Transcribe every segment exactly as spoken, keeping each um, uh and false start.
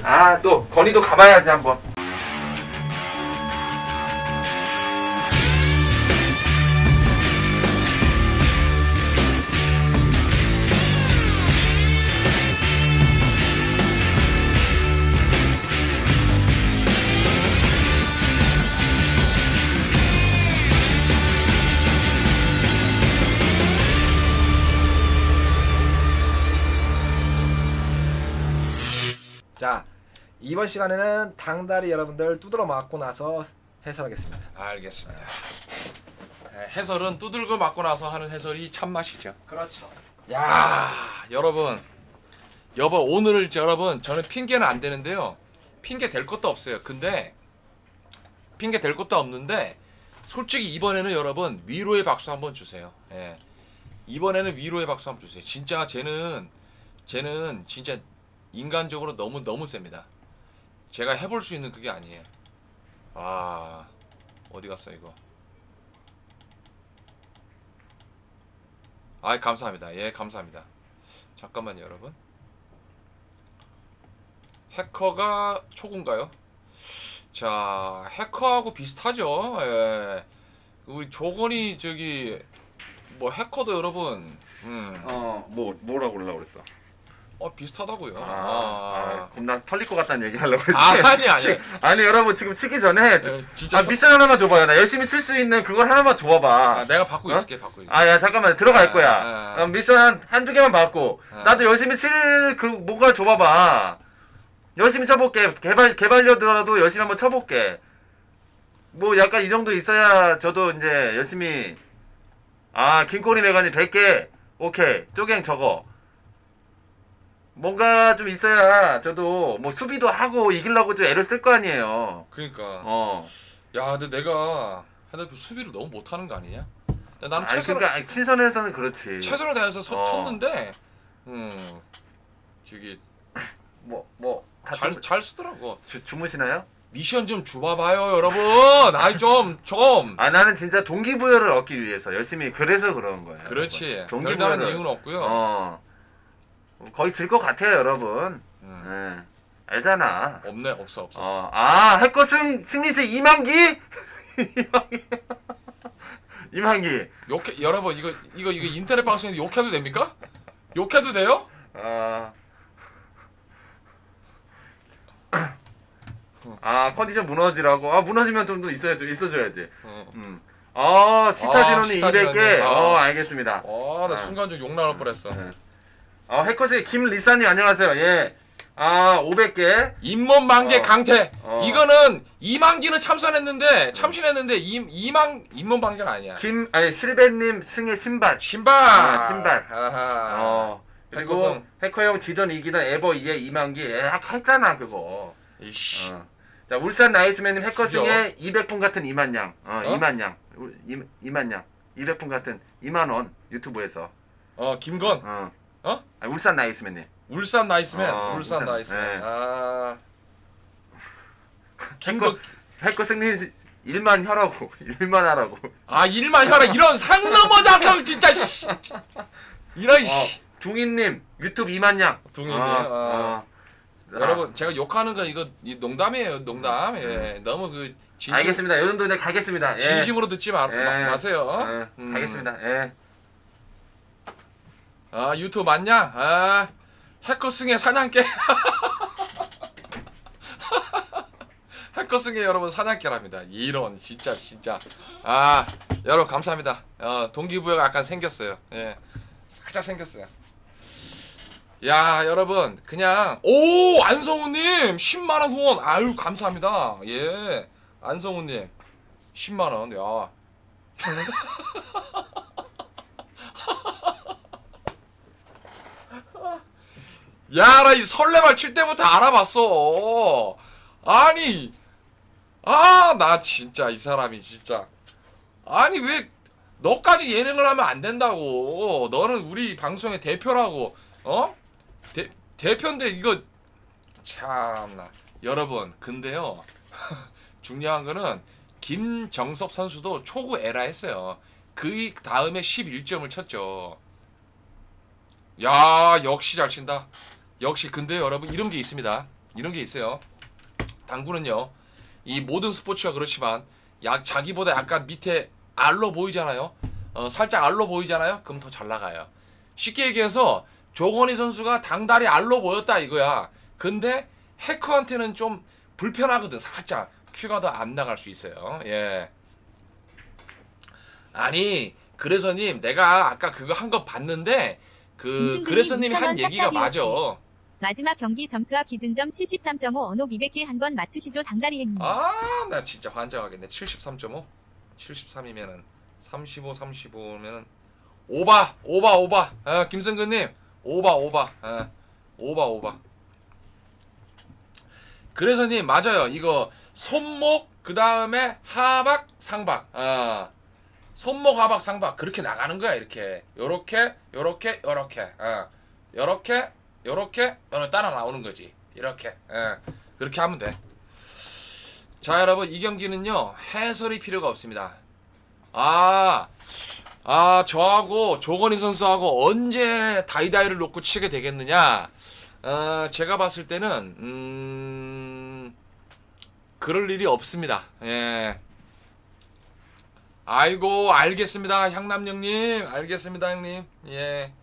아, 또 건이도 가봐야지 한번. 자, 이번 시간에는 당다리 여러분들 두드러 맞고 나서 해설하겠습니다. 알겠습니다. 네, 해설은 두들겨 맞고 나서 하는 해설이 참맛이죠. 그렇죠. 야, 여러분, 여보 오늘 여러분 저는 핑계는 안 되는데요. 핑계 될 것도 없어요. 근데 핑계 될 것도 없는데 솔직히 이번에는 여러분 위로의 박수 한번 주세요. 예. 이번에는 위로의 박수 한번 주세요. 진짜 쟤는 쟤는 진짜 인간적으로 너무 너무 셉니다. 제가 해볼 수 있는 그게 아니에요. 아, 어디 갔어 이거? 아, 감사합니다. 예, 감사합니다. 잠깐만요, 여러분. 해커가 초구인가요? 자, 해커하고 비슷하죠. 예. 우리 조건이 저기 뭐 해커도 여러분, 음, 어, 뭐 뭐라고 그러려고 그랬어? 어 비슷하다고요. 아, 아, 아, 겁나 털릴 것 같다는 얘기 하려고 했지. 아, 아니 아니. 지- 아니 여러분 지금 치기 전에 예, 진짜 아 터- 미션 하나만 줘봐요. 나 열심히 칠 수 있는 그걸 하나만 줘봐봐. 아, 내가 받고 어? 있을게, 받고 있을게. 아, 야, 잠깐만, 들어갈 아, 거야. 아, 아. 어, 미션 한, 한두 개만 받고, 아. 나도 열심히 칠, 그, 뭔가 줘봐봐. 열심히 쳐볼게. 개발, 개발료더라도 열심히 한번 쳐볼게. 뭐, 약간 이 정도 있어야 저도 이제 열심히, 아, 긴꼬리 메가니 백 개. 오케이. 쪼갱 저거. 뭔가 좀 있어야 저도 뭐 수비도 하고 이기려고 좀 애를 쓸 거 아니에요. 그러니까. 어. 야, 근데 내가 핸드폰 수비를 너무 못하는 거 아니냐? 나는 아니, 최선을 그러니까, 아니, 친선에서는 그렇지. 최선을 다해서 서, 어. 텄는데, 음, 저기 뭐, 뭐, 다 잘 주, 잘 쓰더라고. 주, 주무시나요? 미션 좀 줘봐봐요, 여러분. 아이 좀 좀. 아 나는 진짜 동기부여를 얻기 위해서 열심히 그래서 그런 거야. 그렇지. 여러분. 별다른 동기부여를- 이유는 없고요. 어 거의 질 것 같아요 여러분. 음. 예. 알잖아. 없네, 없어, 없어. 어, 아 해커 승 승리시 이만기 이만기 이만기. 욕해, 여러분 이거 이거 이거 인터넷 방송에서 욕해도 됩니까? 욕해도 돼요? 아. 아 컨디션 무너지라고. 아 무너지면 좀 더 있어야죠. 있어줘야지. 어. 음. 어 시타진원이 아, 이백 개. 시타진원이. 아. 어 알겠습니다. 아, 나 아. 순간 좀 욕 나올 뻔했어. 네. 어, 해커스 김리사님 안녕하세요. 예. 아, 오백 개. 잇몸 만개 어. 강태. 어. 이거는 이만기는 참선했는데 참신했는데 이 이만 잇몸 만개는 아니야. 김 아니 실베님 승의 신발. 신발. 아, 신발. 아하. 어. 그리고 해커승. 해커형 지던 이기던 에버 이의 이만기. 예, 했잖아, 그거. 이씨. 어. 자, 울산 나이스맨님 진짜? 해커승의 이백 분 같은 이만 양. 어, 어? 이만 양. 우- 이, 이만 양. 이백 분 같은 이만 원 유튜브에서. 어, 김건. 어. 어? 아니, 울산 나이스맨님. 울산 나이스맨. 어, 울산, 울산, 나이스맨. 네. 아. 해커 김건. 해커승님 일만 혀라고. 일만 하라고. 아, 일만 혀라. 이런 상 넘어 자성 진짜 씨. 이런 어, 씨. 둥이님 유튜브 이만 양. 둥이님, 어, 아. 어. 여러분, 제가 욕하는 거 이거 이 농담이에요. 농담. 예. 너무 그 진심, 알겠습니다. 요 정도 이제 가겠습니다. 예. 진심으로 듣지 마, 예. 마, 마세요. 예, 음. 가겠습니다. 예. 아, 유튜브 맞냐? 아, 해커승의 사냥개. 해커승의 여러분 사냥개랍니다. 이런 진짜 진짜. 아, 여러분 감사합니다. 어, 동기부여가 약간 생겼어요. 예, 살짝 생겼어요. 야, 여러분 그냥 오 안성우님 십만 원 후원. 아유 감사합니다. 예, 안성우님 십만 원. 야. 야, 나 이 설레발 칠 때부터 알아봤어. 아니, 아, 나 진짜 이 사람이 진짜. 아니, 왜 너까지 예능을 하면 안 된다고. 너는 우리 방송의 대표라고. 어? 대, 대표인데 이거 참나. 여러분, 근데요. 중요한 거는 김정섭 선수도 초구 에라 했어요. 그 다음에 십일 점을 쳤죠. 야, 역시 잘 친다. 역시. 근데 여러분 이런 게 있습니다. 이런 게 있어요. 당구는요, 이 모든 스포츠가 그렇지만 야, 자기보다 약간 밑에 알로 보이잖아요. 어, 살짝 알로 보이잖아요. 그럼 더 잘 나가요. 쉽게 얘기해서 조건희 선수가 당다리 알로 보였다 이거야. 근데 해커한테는 좀 불편하거든. 살짝 큐가 더 안 나갈 수 있어요. 예. 아니 그래서님 내가 아까 그거 한 거 봤는데 그 김승근님 그래서님이 한 이천 원 얘기가 맞아. 쌉싸비오스. 마지막 경기 점수와 기준점 칠십삼 점 오 언호 이백 개 한번 맞추시죠 당다리 행님. 아, 나 진짜 환장하겠네. 칠십삼 점 오? 칠십삼이면은 삼십오, 삼십오면은 오바, 오바, 오바. 아, 김승근님, 오바, 오바. 아, 오바, 오바. 그래서님 맞아요. 이거 손목 그 다음에 하박, 상박. 아, 손목, 하박, 상박 그렇게 나가는 거야. 이렇게, 요렇게, 요렇게, 요렇게. 아, 요렇게, 요렇게, 요렇게 따라 나오는 거지. 이렇게. 아, 그렇게 하면 돼. 자 여러분 이 경기는요 해설이 필요가 없습니다. 아, 아 저하고 조건희 선수하고 언제 다이다이를 놓고 치게 되겠느냐. 어, 제가 봤을 때는 음, 그럴 일이 없습니다. 예. 아이고 알겠습니다 향남영님. 알겠습니다 형님. 예.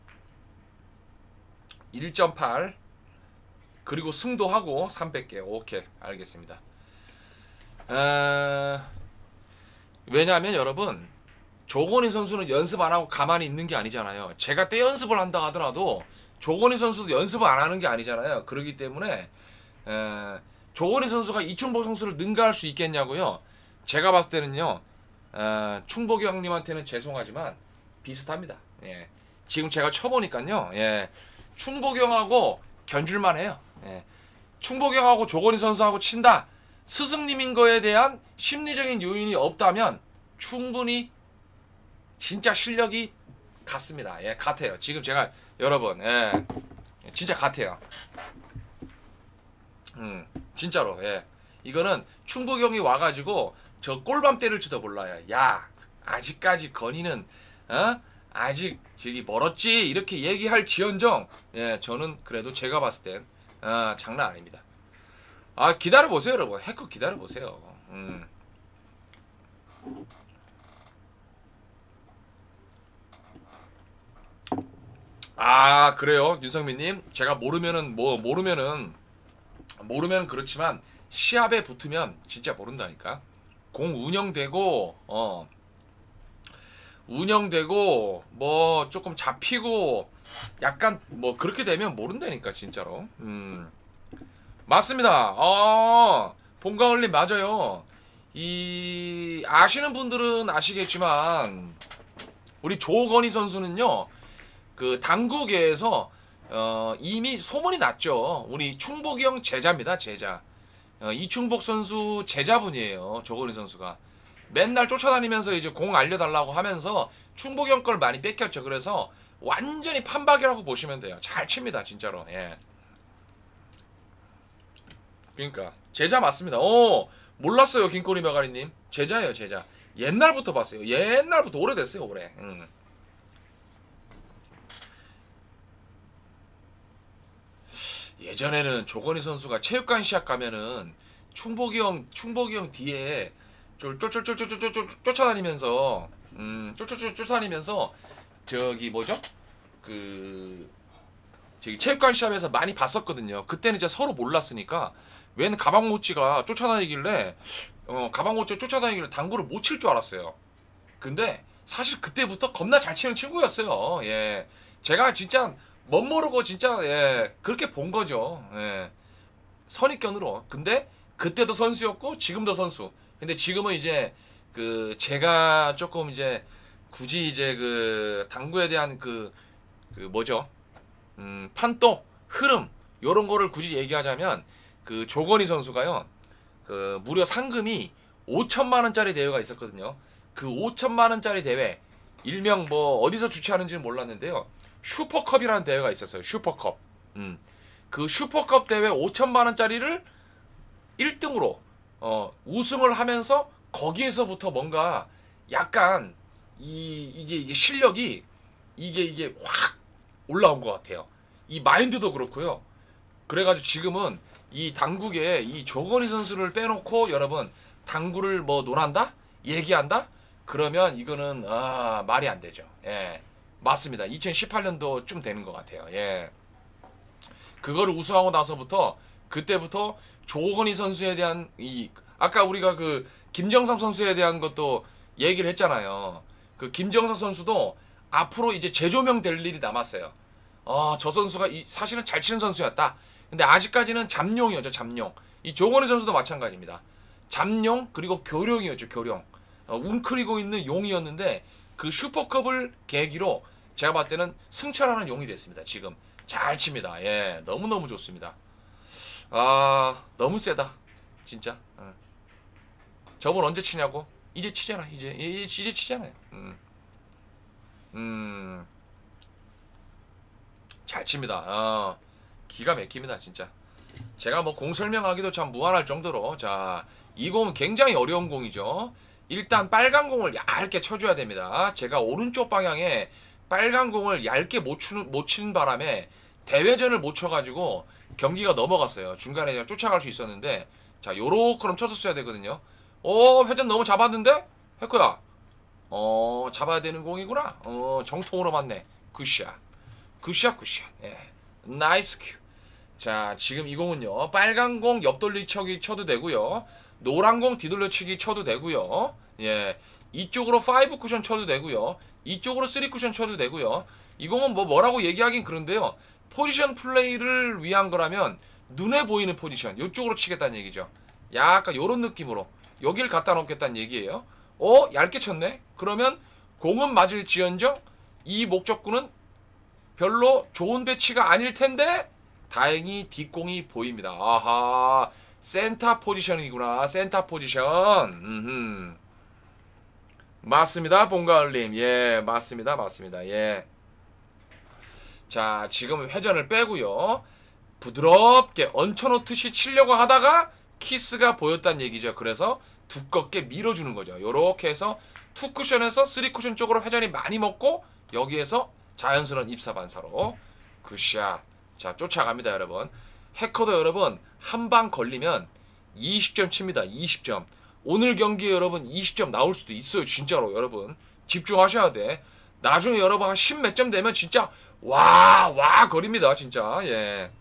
일 점 팔 그리고 승도 하고 삼백 개. 오케이 알겠습니다. 어... 왜냐하면 여러분 조건희 선수는 연습 안 하고 가만히 있는 게 아니잖아요. 제가 때 연습을 한다 하더라도 조건희 선수도 연습을 안 하는 게 아니잖아요. 그렇기 때문에 에... 조건희 선수가 이충복 선수를 능가할 수 있겠냐고요. 제가 봤을 때는요 에... 충복이 형님한테는 죄송하지만 비슷합니다. 예. 지금 제가 쳐보니까요 예. 충복이 형하고 견줄만 해요. 예. 충복이 형하고 조건희 선수하고 친다. 스승님인 거에 대한 심리적인 요인이 없다면 충분히 진짜 실력이 같습니다. 예, 같아요. 지금 제가 여러분, 예, 진짜 같아요. 음, 진짜로, 예. 이거는 충복이 형이 와가지고 저 꼴밤 때릴 줄도 몰라요. 야, 아직까지 건이는 어? 아직 저기 멀었지 이렇게 얘기할 지언정, 예, 저는 그래도 제가 봤을 땐 어, 장난 아닙니다. 아 기다려보세요 여러분. 해커 기다려보세요. 음. 아 그래요 윤성민님. 제가 모르면은 뭐 모르면은 모르면 그렇지만 시합에 붙으면 진짜 모른다니까. 공 운영되고 어 운영되고 뭐 조금 잡히고 약간 뭐 그렇게 되면 모른다니까 진짜로. 음. 맞습니다. 어, 봉가을님 맞아요. 이 아시는 분들은 아시겠지만 우리 조건희 선수는요 그 당구계에서 어, 이미 소문이 났죠. 우리 충복이 형 제자입니다. 제자. 어, 이충복 선수 제자분이에요. 조건희 선수가 맨날 쫓아다니면서 이제 공 알려달라고 하면서 충복이 형 걸 많이 뺏겼죠. 그래서 완전히 판박이라고 보시면 돼요. 잘 칩니다 진짜로. 예. 그러니까 제자 맞습니다. 어 몰랐어요 긴꼬리 메가리님. 제자예요 제자. 옛날부터 봤어요. 옛날부터 오래됐어요 오래. 음. 예전에는 조건희 선수가 체육관 시합 가면은 충복이 형 충복이 형 뒤에 쫄쫄쫄쫄쫄쫄 쫓아다니면서 음 쫓쫓쫓 쫓아다니면서 저기 뭐죠 그 저기 체육관 시합에서 많이 봤었거든요. 그때는 이제 서로 몰랐으니까 웬 가방모찌가 쫓아다니길래 어 가방모찌가 쫓아다니길래 당구를 못 칠 줄 알았어요. 근데 사실 그때부터 겁나 잘 치는 친구였어요. 예, 제가 진짜 멋모르고 진짜 예 그렇게 본 거죠. 예, 선입견으로. 근데 그때도 선수였고 지금도 선수. 근데 지금은 이제 그 제가 조금 이제 굳이 이제 그 당구에 대한 그 그 뭐죠 음 판도 흐름 요런 거를 굳이 얘기하자면 그 조건희 선수가요 그 무려 상금이 오천만 원짜리 대회가 있었거든요. 그 오천만 원짜리 대회 일명 뭐 어디서 주최하는지는 몰랐는데요 슈퍼컵이라는 대회가 있었어요. 슈퍼컵. 음. 그 슈퍼컵 대회 오천만 원짜리를 일 등으로 어 우승을 하면서 거기에서부터 뭔가 약간 이 이게 이게 실력이 이게 이게 확 올라온 것 같아요. 이 마인드도 그렇고요. 그래가지고 지금은 이 당국에 이 조건희 선수를 빼놓고 여러분 당구를 뭐 논한다? 얘기한다? 그러면 이거는 아, 말이 안 되죠. 예. 맞습니다. 이천십팔 년도쯤 되는 것 같아요. 예. 그거를 우승하고 나서부터 그때부터 조건희 선수에 대한 이 아까 우리가 그 김정삼 선수에 대한 것도 얘기를 했잖아요. 그 김정삼 선수도 앞으로 이제 재조명 될 일이 남았어요. 어, 저 선수가 이, 사실은 잘 치는 선수였다. 근데 아직까지는 잠룡이었죠. 잠룡. 이 조건희 선수도 마찬가지입니다. 잠룡 그리고 교룡이었죠. 교룡. 어, 웅크리고 있는 용이었는데 그 슈퍼컵을 계기로 제가 봤을 때는 승천하는 용이 됐습니다. 지금 잘 칩니다. 예, 너무너무 좋습니다. 아, 너무 세다. 진짜. 어. 저번 언제 치냐고? 이제 치잖아. 이제 이제, 이제 치잖아요. 음. 음. 잘 칩니다. 어. 기가 막힙니다. 진짜. 제가 뭐 공 설명하기도 참 무한할 정도로 자, 이 공은 굉장히 어려운 공이죠. 일단 빨간 공을 얇게 쳐줘야 됩니다. 제가 오른쪽 방향에 빨간 공을 얇게 못 치는, 못 치는 바람에 대회전을 못 쳐가지고 경기가 넘어갔어요. 중간에 제가 쫓아갈 수 있었는데 자, 요렇게럼 쳐줬어야 되거든요. 오, 회전 너무 잡았는데? 해커야. 어, 잡아야 되는 공이구나. 어, 정통으로 맞네. 굿샷. 굿샷, 굿샷. 예. 나이스 큐. 자, 지금 이 공은요. 빨간 공 옆돌리치기 쳐도 되고요. 노란 공 뒤돌려치기 쳐도 되고요. 예. 이쪽으로 오 쿠션 쳐도 되고요. 이쪽으로 삼 쿠션 쳐도 되고요. 이 공은 뭐 뭐라고 얘기하긴 그런데요. 포지션 플레이를 위한 거라면 눈에 보이는 포지션 이쪽으로 치겠다는 얘기죠. 약간 요런 느낌으로 여길 갖다 놓겠다는 얘기예요. 어? 얇게 쳤네? 그러면 공은 맞을지언정 이 목적구는 별로 좋은 배치가 아닐 텐데 다행히 뒷공이 보입니다. 아하, 센터 포지션이구나. 센터 포지션. 음흠. 맞습니다, 봉가을님. 예, 맞습니다, 맞습니다. 예. 자, 지금 회전을 빼고요. 부드럽게 얹혀놓듯이 치려고 하다가 키스가 보였다는 얘기죠. 그래서 두껍게 밀어주는 거죠. 요렇게 해서 이 쿠션에서 삼 쿠션 쪽으로 회전이 많이 먹고 여기에서 자연스러운 입사 반사로 굿샷. 자, 쫓아갑니다, 여러분. 해커도 여러분 한 방 걸리면 이십 점 칩니다. 이십 점. 오늘 경기에 여러분 이십 점 나올 수도 있어요. 진짜로 여러분 집중하셔야 돼. 나중에 여러분 한 십 몇 점 되면 진짜 와, 와 거립니다. 진짜. 예.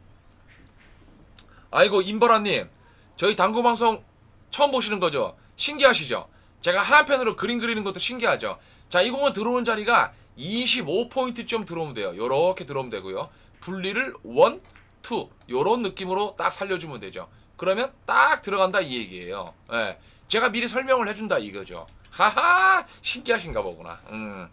아이고, 임보라님. 저희 당구방송 처음 보시는 거죠? 신기하시죠? 제가 하얀펜으로 그림 그리는 것도 신기하죠? 자, 이 공은 들어오는 자리가 이십오 포인트쯤 들어오면 돼요. 요렇게 들어오면 되고요. 분리를 일, 이 요런 느낌으로 딱 살려주면 되죠. 그러면 딱 들어간다 이 얘기예요. 예. 제가 미리 설명을 해준다 이거죠. 하하, 신기하신가 보구나. 음.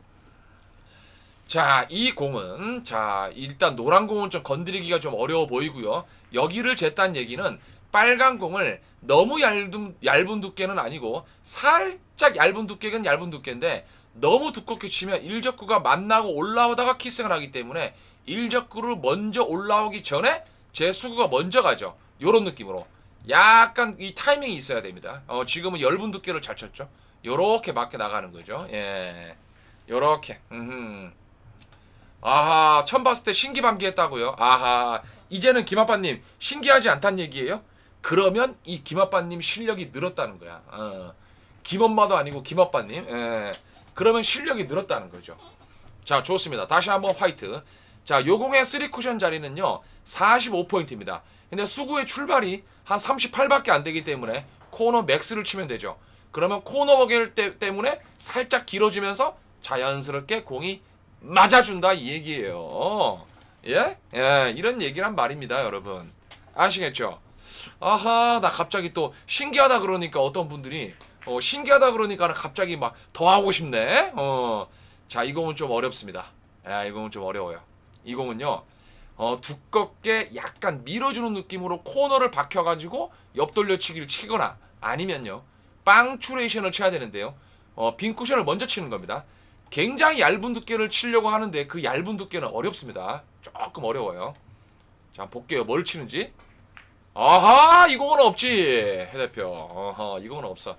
자, 이 공은 자, 일단 노란 공은 좀 건드리기가 좀 어려워 보이고요. 여기를 쟀다는 얘기는 빨간 공을 너무 얇은, 얇은 두께는 아니고 살짝 얇은 두께는 얇은 두께인데 너무 두껍게 치면 일적구가 만나고 올라오다가 키스가 나기 때문에 일적구를 먼저 올라오기 전에 제 수구가 먼저 가죠. 요런 느낌으로 약간 이 타이밍이 있어야 됩니다. 어, 지금은 얇은 두께를 잘 쳤죠. 요렇게 맞게 나가는 거죠. 예, 요렇게. 음흠. 아하, 처음 봤을 때 신기반기했다고요? 아하, 이제는 김아빠님 신기하지 않다는 얘기예요? 그러면 이 김아빠님 실력이 늘었다는 거야. 어, 김엄마도 아니고 김아빠님. 예. 그러면 실력이 늘었다는 거죠. 자, 좋습니다. 다시 한번 화이트. 자, 요공의 쓰리 쿠션 자리는요 사십오 포인트입니다. 근데 수구의 출발이 한 삼십팔밖에 안 되기 때문에 코너 맥스를 치면 되죠. 그러면 코너 버겔 때문에 살짝 길어지면서 자연스럽게 공이 맞아준다 이 얘기예요. 예? 예, 이런 얘기란 말입니다, 여러분. 아시겠죠? 아하, 나 갑자기 또 신기하다 그러니까 어떤 분들이 어, 신기하다 그러니까 갑자기 막 더 하고 싶네. 어, 자, 이 공은 좀 어렵습니다. 야, 이 공은 좀 어려워요. 이 공은요, 어, 두껍게 약간 밀어주는 느낌으로 코너를 박혀가지고 옆돌려치기를 치거나 아니면요, 빵추레이션을 쳐야 되는데요. 어, 빈 쿠션을 먼저 치는 겁니다. 굉장히 얇은 두께를 치려고 하는데 그 얇은 두께는 어렵습니다. 조금 어려워요. 자, 볼게요. 뭘 치는지. 아하, 이 공은 없지. 해 대표. 어허, 이 공은 없어.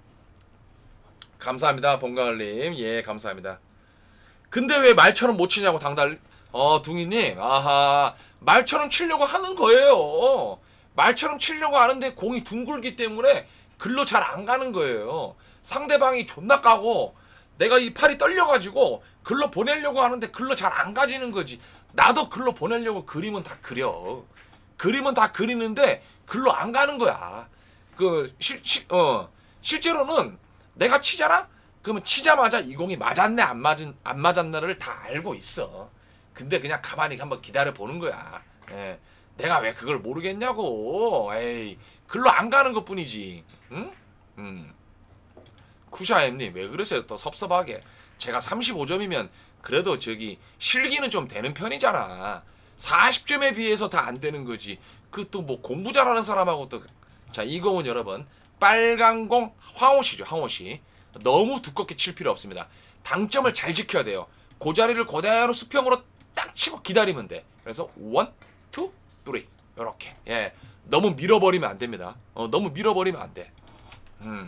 감사합니다, 봉가을님. 예, 감사합니다. 근데 왜 말처럼 못 치냐고, 당달. 어, 둥이님. 아하, 말처럼 치려고 하는 거예요. 말처럼 치려고 하는데 공이 둥글기 때문에 글로 잘 안 가는 거예요. 상대방이 존나 까고 내가 이 팔이 떨려가지고 글로 보내려고 하는데 글로 잘 안 가지는 거지. 나도 글로 보내려고 그림은 다 그려. 그림은 다 그리는데 글로 안 가는 거야. 그 실, 실, 어, 실제로는 내가 치잖아? 그러면 치자마자 이 공이 맞았네 안 맞은 안 맞았나를 다 알고 있어. 근데 그냥 가만히 한번 기다려 보는 거야. 예. 내가 왜 그걸 모르겠냐고. 에이, 글로 안 가는 것뿐이지. 응? 음. 쿠샤엠님 왜 그러세요? 또 섭섭하게. 제가 삼십오 점이면 그래도 저기 실기는 좀 되는 편이잖아. 사십 점에 비해서 다 안 되는 거지. 그 또 뭐 공부 잘하는 사람하고 또. 자, 이 공은 여러분 빨간 공 황호시죠. 황호시. 너무 두껍게 칠 필요 없습니다. 당점을 잘 지켜야 돼요. 그 자리를 그대로 수평으로 딱 치고 기다리면 돼. 그래서 원, 투, 쓰리 요렇게. 예, 너무 밀어버리면 안 됩니다. 어, 너무 밀어버리면 안 돼. 음.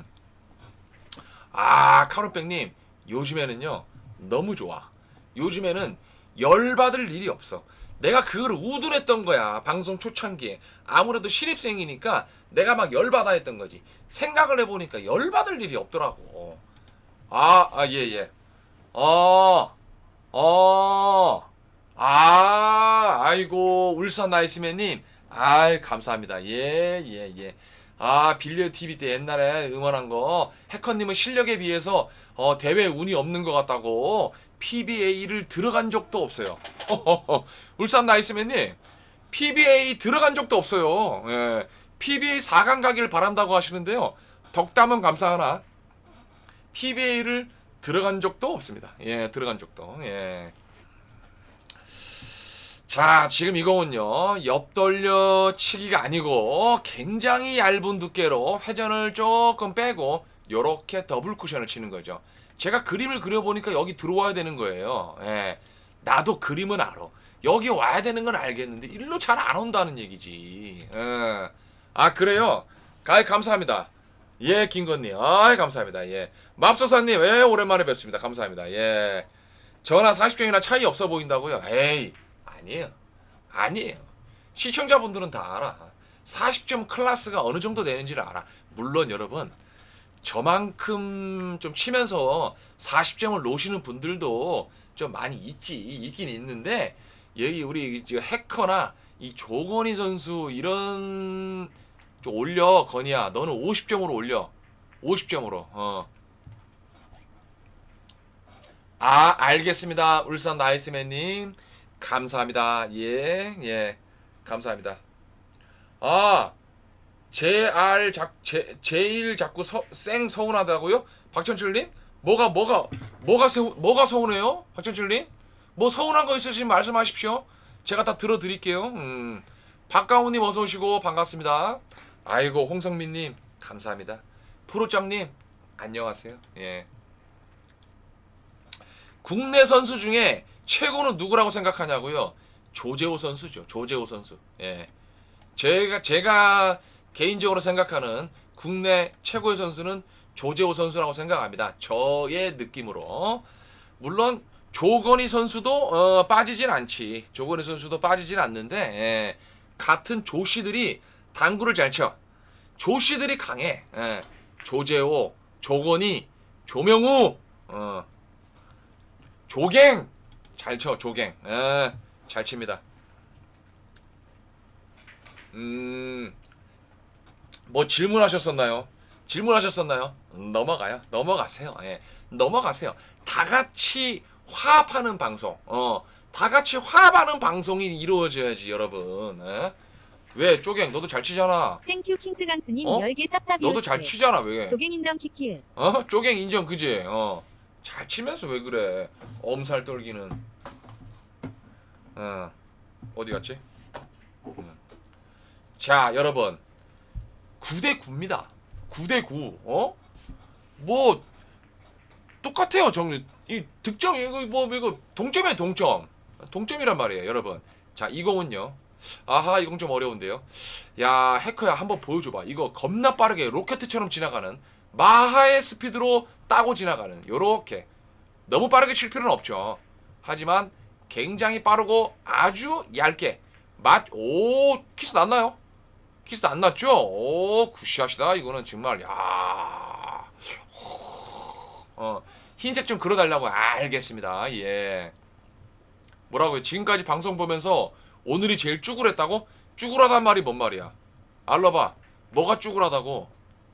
아, 카로백님 요즘에는요 너무 좋아. 요즘에는 열받을 일이 없어. 내가 그걸 우둔했던 거야. 방송 초창기에. 아무래도 신입생이니까 내가 막 열받아 했던 거지. 생각을 해보니까 열받을 일이 없더라고. 아, 아, 예, 예. 어, 어, 아, 아이고, 울산 나이스맨님. 아이, 감사합니다. 예, 예, 예. 아, 빌리어 티비 때 옛날에 응원한 거. 해커님은 실력에 비해서 어, 대회 운이 없는 것 같다고. 피비에이를 들어간 적도 없어요. 울산 나이스맨님, 피비에이 들어간 적도 없어요. 예. 피비에이 사 강 가기를 바란다고 하시는데요. 덕담은 감사하나 피비에이를 들어간 적도 없습니다. 예, 들어간 적도. 예. 자, 지금 이거는요 옆돌려 치기가 아니고 굉장히 얇은 두께로 회전을 조금 빼고 요렇게 더블 쿠션을 치는 거죠. 제가 그림을 그려보니까 여기 들어와야 되는 거예요. 예. 나도 그림은 알아. 여기 와야 되는 건 알겠는데 일로 잘 안 온다는 얘기지. 예. 아, 그래요? 아이, 감사합니다. 예, 김건님. 아이, 감사합니다. 예. 맙소사님, 예, 오랜만에 뵙습니다. 감사합니다. 예. 전화 사십 점이나 차이 없어 보인다고요? 에이, 아니에요. 아니에요. 시청자분들은 다 알아. 사십 점 클래스가 어느 정도 되는지를 알아. 물론 여러분, 저만큼 좀 치면서 사십 점을 놓으시는 분들도 좀 많이 있지. 있긴 있는데, 여기 우리 해커나 이 조건희 선수 이런 좀 올려. 건이야, 너는 오십 점으로 올려. 오십 점으로. 어. 아, 알겠습니다. 울산 나이스맨님 감사합니다. 예, 예, 감사합니다. 아, 제알 작 제 제일 자꾸 서, 쌩 서운하다고요? 박천철님? 뭐가 뭐가 뭐가 세 뭐가 서운해요? 박천철님? 뭐 서운한 거 있으시면 말씀하십시오. 제가 다 들어드릴게요. 음. 박가훈님 어서 오시고 반갑습니다. 아이고, 홍성민님 감사합니다. 프로짱님 안녕하세요. 예. 국내 선수 중에 최고는 누구라고 생각하냐고요? 조재호 선수죠. 조재호 선수. 예. 제가 제가 개인적으로 생각하는 국내 최고의 선수는 조재호 선수라고 생각합니다. 저의 느낌으로. 물론 조건희 선수도 어, 빠지진 않지. 조건희 선수도 빠지진 않는데 예. 같은 조씨들이 당구를 잘 쳐. 조씨들이 강해. 예. 조재호, 조건희, 조명우, 어. 조갱 잘 쳐. 조갱 에, 잘 칩니다. 음, 뭐 질문하셨었나요? 질문하셨었나요? 음, 넘어가요. 넘어가세요. 예, 넘어가세요. 다 같이 화합하는 방송. 어, 다 같이 화합하는 방송이 이루어져야지, 여러분. 예? 왜 쪼갱 너도 잘 치잖아. 땡큐 킹스강스님 어? 열 개 쌉쌉이었어요. 너도 잘 치잖아. 왜? 조갱 인정 키키을. 어? 쪼갱 인정 그지? 어. 잘 치면서 왜 그래? 엄살 떨기는. 어. 어디 갔지? 음. 자, 여러분. 구 대 구입니다. 구 대 구. 어? 뭐 똑같아요. 정 이 득점 이거 뭐 이거 동점이에요, 동점. 동점이란 말이에요, 여러분. 자, 이 공은요. 아하, 이 공 좀 어려운데요. 야, 해커야 한번 보여줘 봐. 이거 겁나 빠르게 로켓처럼 지나가는 마하의 스피드로 따고 지나가는 요렇게. 너무 빠르게 칠 필요는 없죠. 하지만 굉장히 빠르고 아주 얇게 맛. 오, 키스 났나요? 키스도 안 났죠? 오 굿샷이다 이거는 정말. 야 어, 흰색 좀 그려달라고. 아, 알겠습니다. 예. 뭐라고요? 지금까지 방송 보면서 오늘이 제일 쭈글했다고? 쭈글하단 말이 뭔 말이야? 알러봐. 뭐가 쭈글하다고?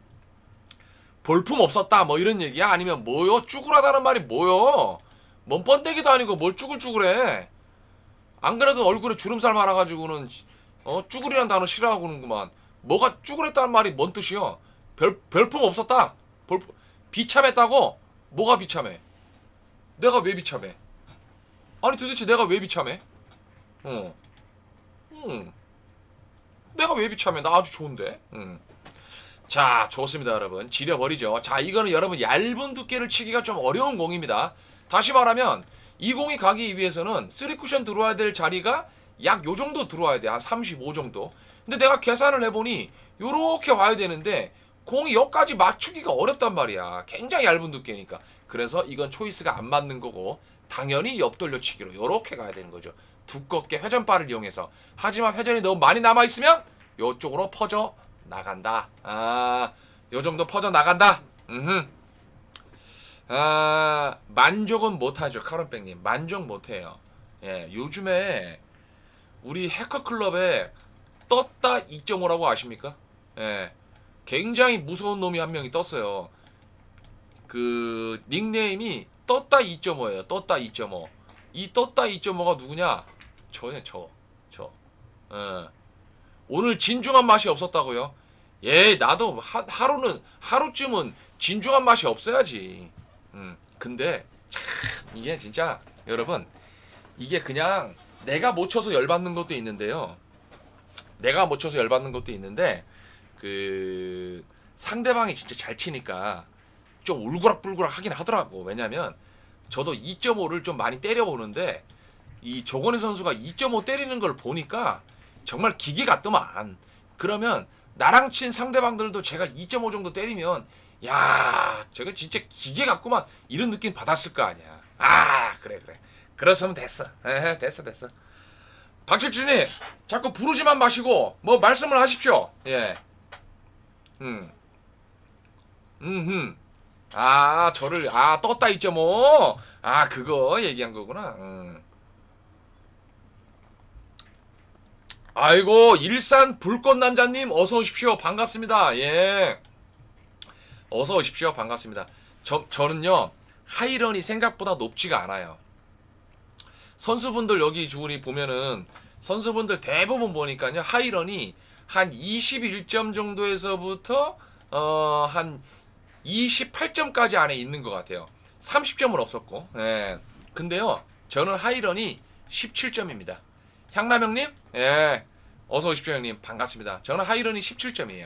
볼품 없었다 뭐 이런 얘기야? 아니면 뭐요? 쭈글하다는 말이 뭐요? 뭔 번데기도 아니고 뭘 쭈글쭈글해? 안 그래도 얼굴에 주름살 많아가지고는 어 쭈글이란 단어 싫어하고는구만. 뭐가 쭈글했다는 말이 뭔 뜻이요? 별 별품 없었다. 볼품 비참했다고? 뭐가 비참해? 내가 왜 비참해? 아니 도대체 내가 왜 비참해? 어, 음, 내가 왜 비참해? 나 아주 좋은데. 음. 자, 좋습니다, 여러분. 지려버리죠. 자, 이거는 여러분 얇은 두께를 치기가 좀 어려운 공입니다. 다시 말하면 이 공이 가기 위해서는 쓰리 쿠션 들어와야 될 자리가 약 요 정도 들어와야 돼. 한 삼십오 정도. 근데 내가 계산을 해보니 요렇게 와야 되는데 공이 여기까지 맞추기가 어렵단 말이야. 굉장히 얇은 두께니까. 그래서 이건 초이스가 안 맞는 거고 당연히 옆돌려치기로 요렇게 가야 되는 거죠. 두껍게 회전바를 이용해서. 하지만 회전이 너무 많이 남아있으면 요쪽으로 퍼져 나간다. 아, 요 정도 퍼져 나간다. 음흠. 아, 만족은 못하죠. 카론백님 만족 못해요. 예, 요즘에 우리 해커클럽에 떴다 이 점 오라고 아십니까? 예, 굉장히 무서운 놈이 한 명이 떴어요. 그 닉네임이 떴다 이 점 오예요. 떴다 이 점 오. 이 떴다 이 점 오가 누구냐? 저네, 저. 저. 예. 오늘 진중한 맛이 없었다고요? 예, 나도 하, 하루는 하루쯤은 진중한 맛이 없어야지. 음, 근데 참 이게 진짜 여러분 이게 그냥 내가 못 쳐서 열받는 것도 있는데요. 내가 못 쳐서 열받는 것도 있는데 그 상대방이 진짜 잘 치니까 좀 울그락불그락 하긴 하더라고. 왜냐면 저도 이 점 오를 좀 많이 때려보는데 이 조건희 선수가 이 점 오 때리는 걸 보니까 정말 기계 같더만. 그러면 나랑 친 상대방들도 제가 이 점 오 정도 때리면 야, 저거 진짜 기계 같구만 이런 느낌 받았을 거 아니야. 아, 그래 그래. 그랬으면 됐어. 에헤, 됐어 됐어. 박칠준님 자꾸 부르지만 마시고 뭐 말씀을 하십시오. 예. 음. 음흠. 아, 저를 아 떴다 이 점 오. 아, 그거 얘기한 거구나. 음. 아이고, 일산 불꽃남자님 어서 오십시오. 반갑습니다. 예. 어서 오십시오. 반갑습니다. 저, 저는요 하이런이 생각보다 높지가 않아요. 선수분들 여기 우리 보면은 선수분들 대부분 보니까요 하이런이 한 이십일 점 정도에서부터 어, 한 이십팔 점까지 안에 있는 것 같아요. 삼십 점은 없었고. 예. 근데요 저는 하이런이 십칠 점입니다. 향남 형님, 예, 어서 오십시오 형님. 반갑습니다. 저는 하이런이 십칠 점이에요.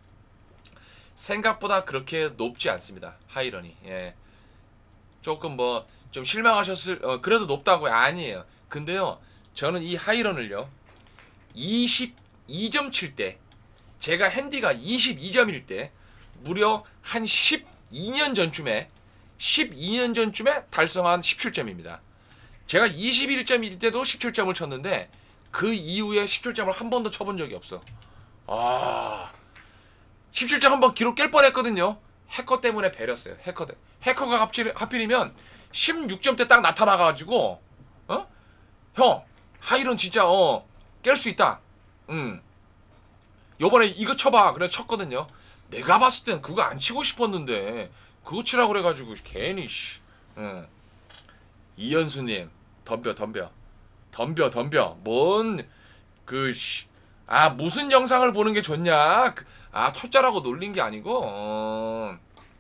생각보다 그렇게 높지 않습니다. 하이런이. 예. 조금 뭐 좀 실망하셨을 어, 그래도 높다고요? 아니에요. 근데요 저는 이 하이런을요 이십이 점 칠 때 제가 핸디가 이십이 점일 때 무려 한 십이 년 전쯤에 십이 년 전쯤에 달성한 십칠 점입니다. 제가 이십일 점일 때도 십칠 점을 쳤는데 그 이후에 십칠 점을 한 번도 쳐본 적이 없어. 아, 십칠 점 한번 기록 깰 뻔했거든요. 해커 때문에 배렸어요. 해커 때. 해커가 하필, 하필이면 십육 점대 딱 나타나가지고 어? 형 하이런 진짜 어 깰 수 있다. 음. 요번에 이거 쳐봐. 그래 쳤거든요. 내가 봤을 땐 그거 안 치고 싶었는데 그거 치라고 그래가지고 괜히 씨. 응. 이현수님 덤벼 덤벼 덤벼 덤벼 뭔 그 씨. 아, 무슨 영상을 보는 게 좋냐? 그, 아, 초짜라고 놀린 게 아니고 어,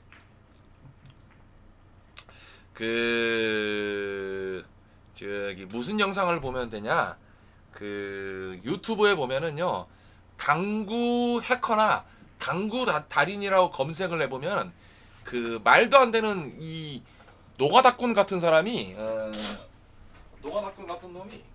그 저기 무슨 영상을 보면 되냐? 그 유튜브에 보면은요 당구 해커나 당구 다, 달인이라고 검색을 해보면 그 말도 안 되는 이 노가다꾼 같은 사람이 어, 노가다꾼 같은 놈이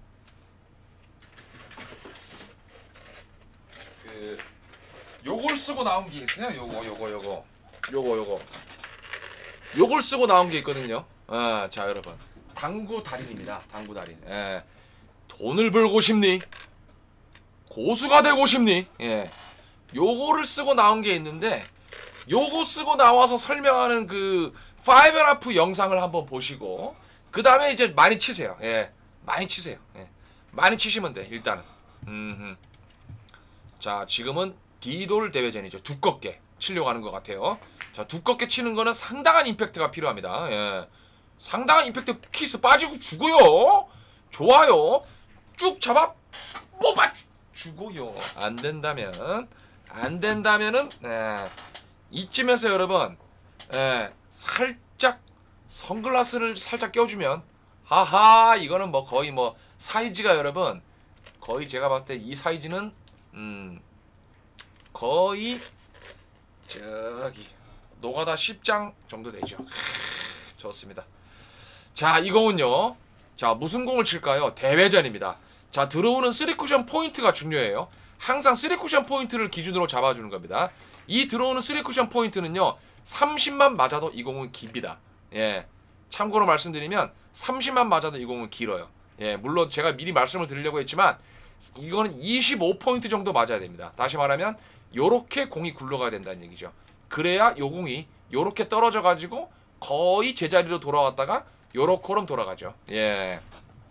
그 요걸 쓰고 나온 게 있어요. 요거 요거 요거 요거 요거 요걸 쓰고 나온 게 있거든요. 아, 자 여러분 당구 달인입니다. 당구 달인. 예. 돈을 벌고 싶니? 고수가 되고 싶니? 예. 요거를 쓰고 나온 게 있는데 요거 쓰고 나와서 설명하는 그 파이브 앤 하프 영상을 한번 보시고 그 다음에 이제 많이 치세요. 예, 많이 치세요. 예, 많이 치시면 돼 일단은. 음흠. 자, 지금은 디돌 대회전이죠. 두껍게 치려고 하는 것 같아요. 자, 두껍게 치는 거는 상당한 임팩트가 필요합니다. 예, 상당한 임팩트. 키스 빠지고 죽어요. 좋아요. 쭉 잡아 뽑아 주고요. 안 된다면 안 된다면은 예, 이쯤에서 여러분 예, 살짝 선글라스를 살짝 껴주면 하하 이거는 뭐 거의 뭐 사이즈가 여러분 거의 제가 봤을 때 이 사이즈는 음 거의 저기 노가다 십 장 정도 되죠. 좋습니다. 자, 이 공은요. 자, 무슨 공을 칠까요? 대회전입니다. 자, 들어오는 쓰리 쿠션 포인트가 중요해요. 항상 쓰리 쿠션 포인트를 기준으로 잡아주는 겁니다. 이 들어오는 쓰리 쿠션 포인트는요. 삼십만 맞아도 이 공은 깁니다. 예, 참고로 말씀드리면 삼십만 맞아도 이 공은 길어요. 예, 물론 제가 미리 말씀을 드리려고 했지만 이거는 이십오 포인트 정도 맞아야 됩니다. 다시 말하면 요렇게 공이 굴러가야 된다는 얘기죠. 그래야 요 공이 요렇게 떨어져 가지고 거의 제자리로 돌아왔다가 요렇게럼 돌아가죠. 예.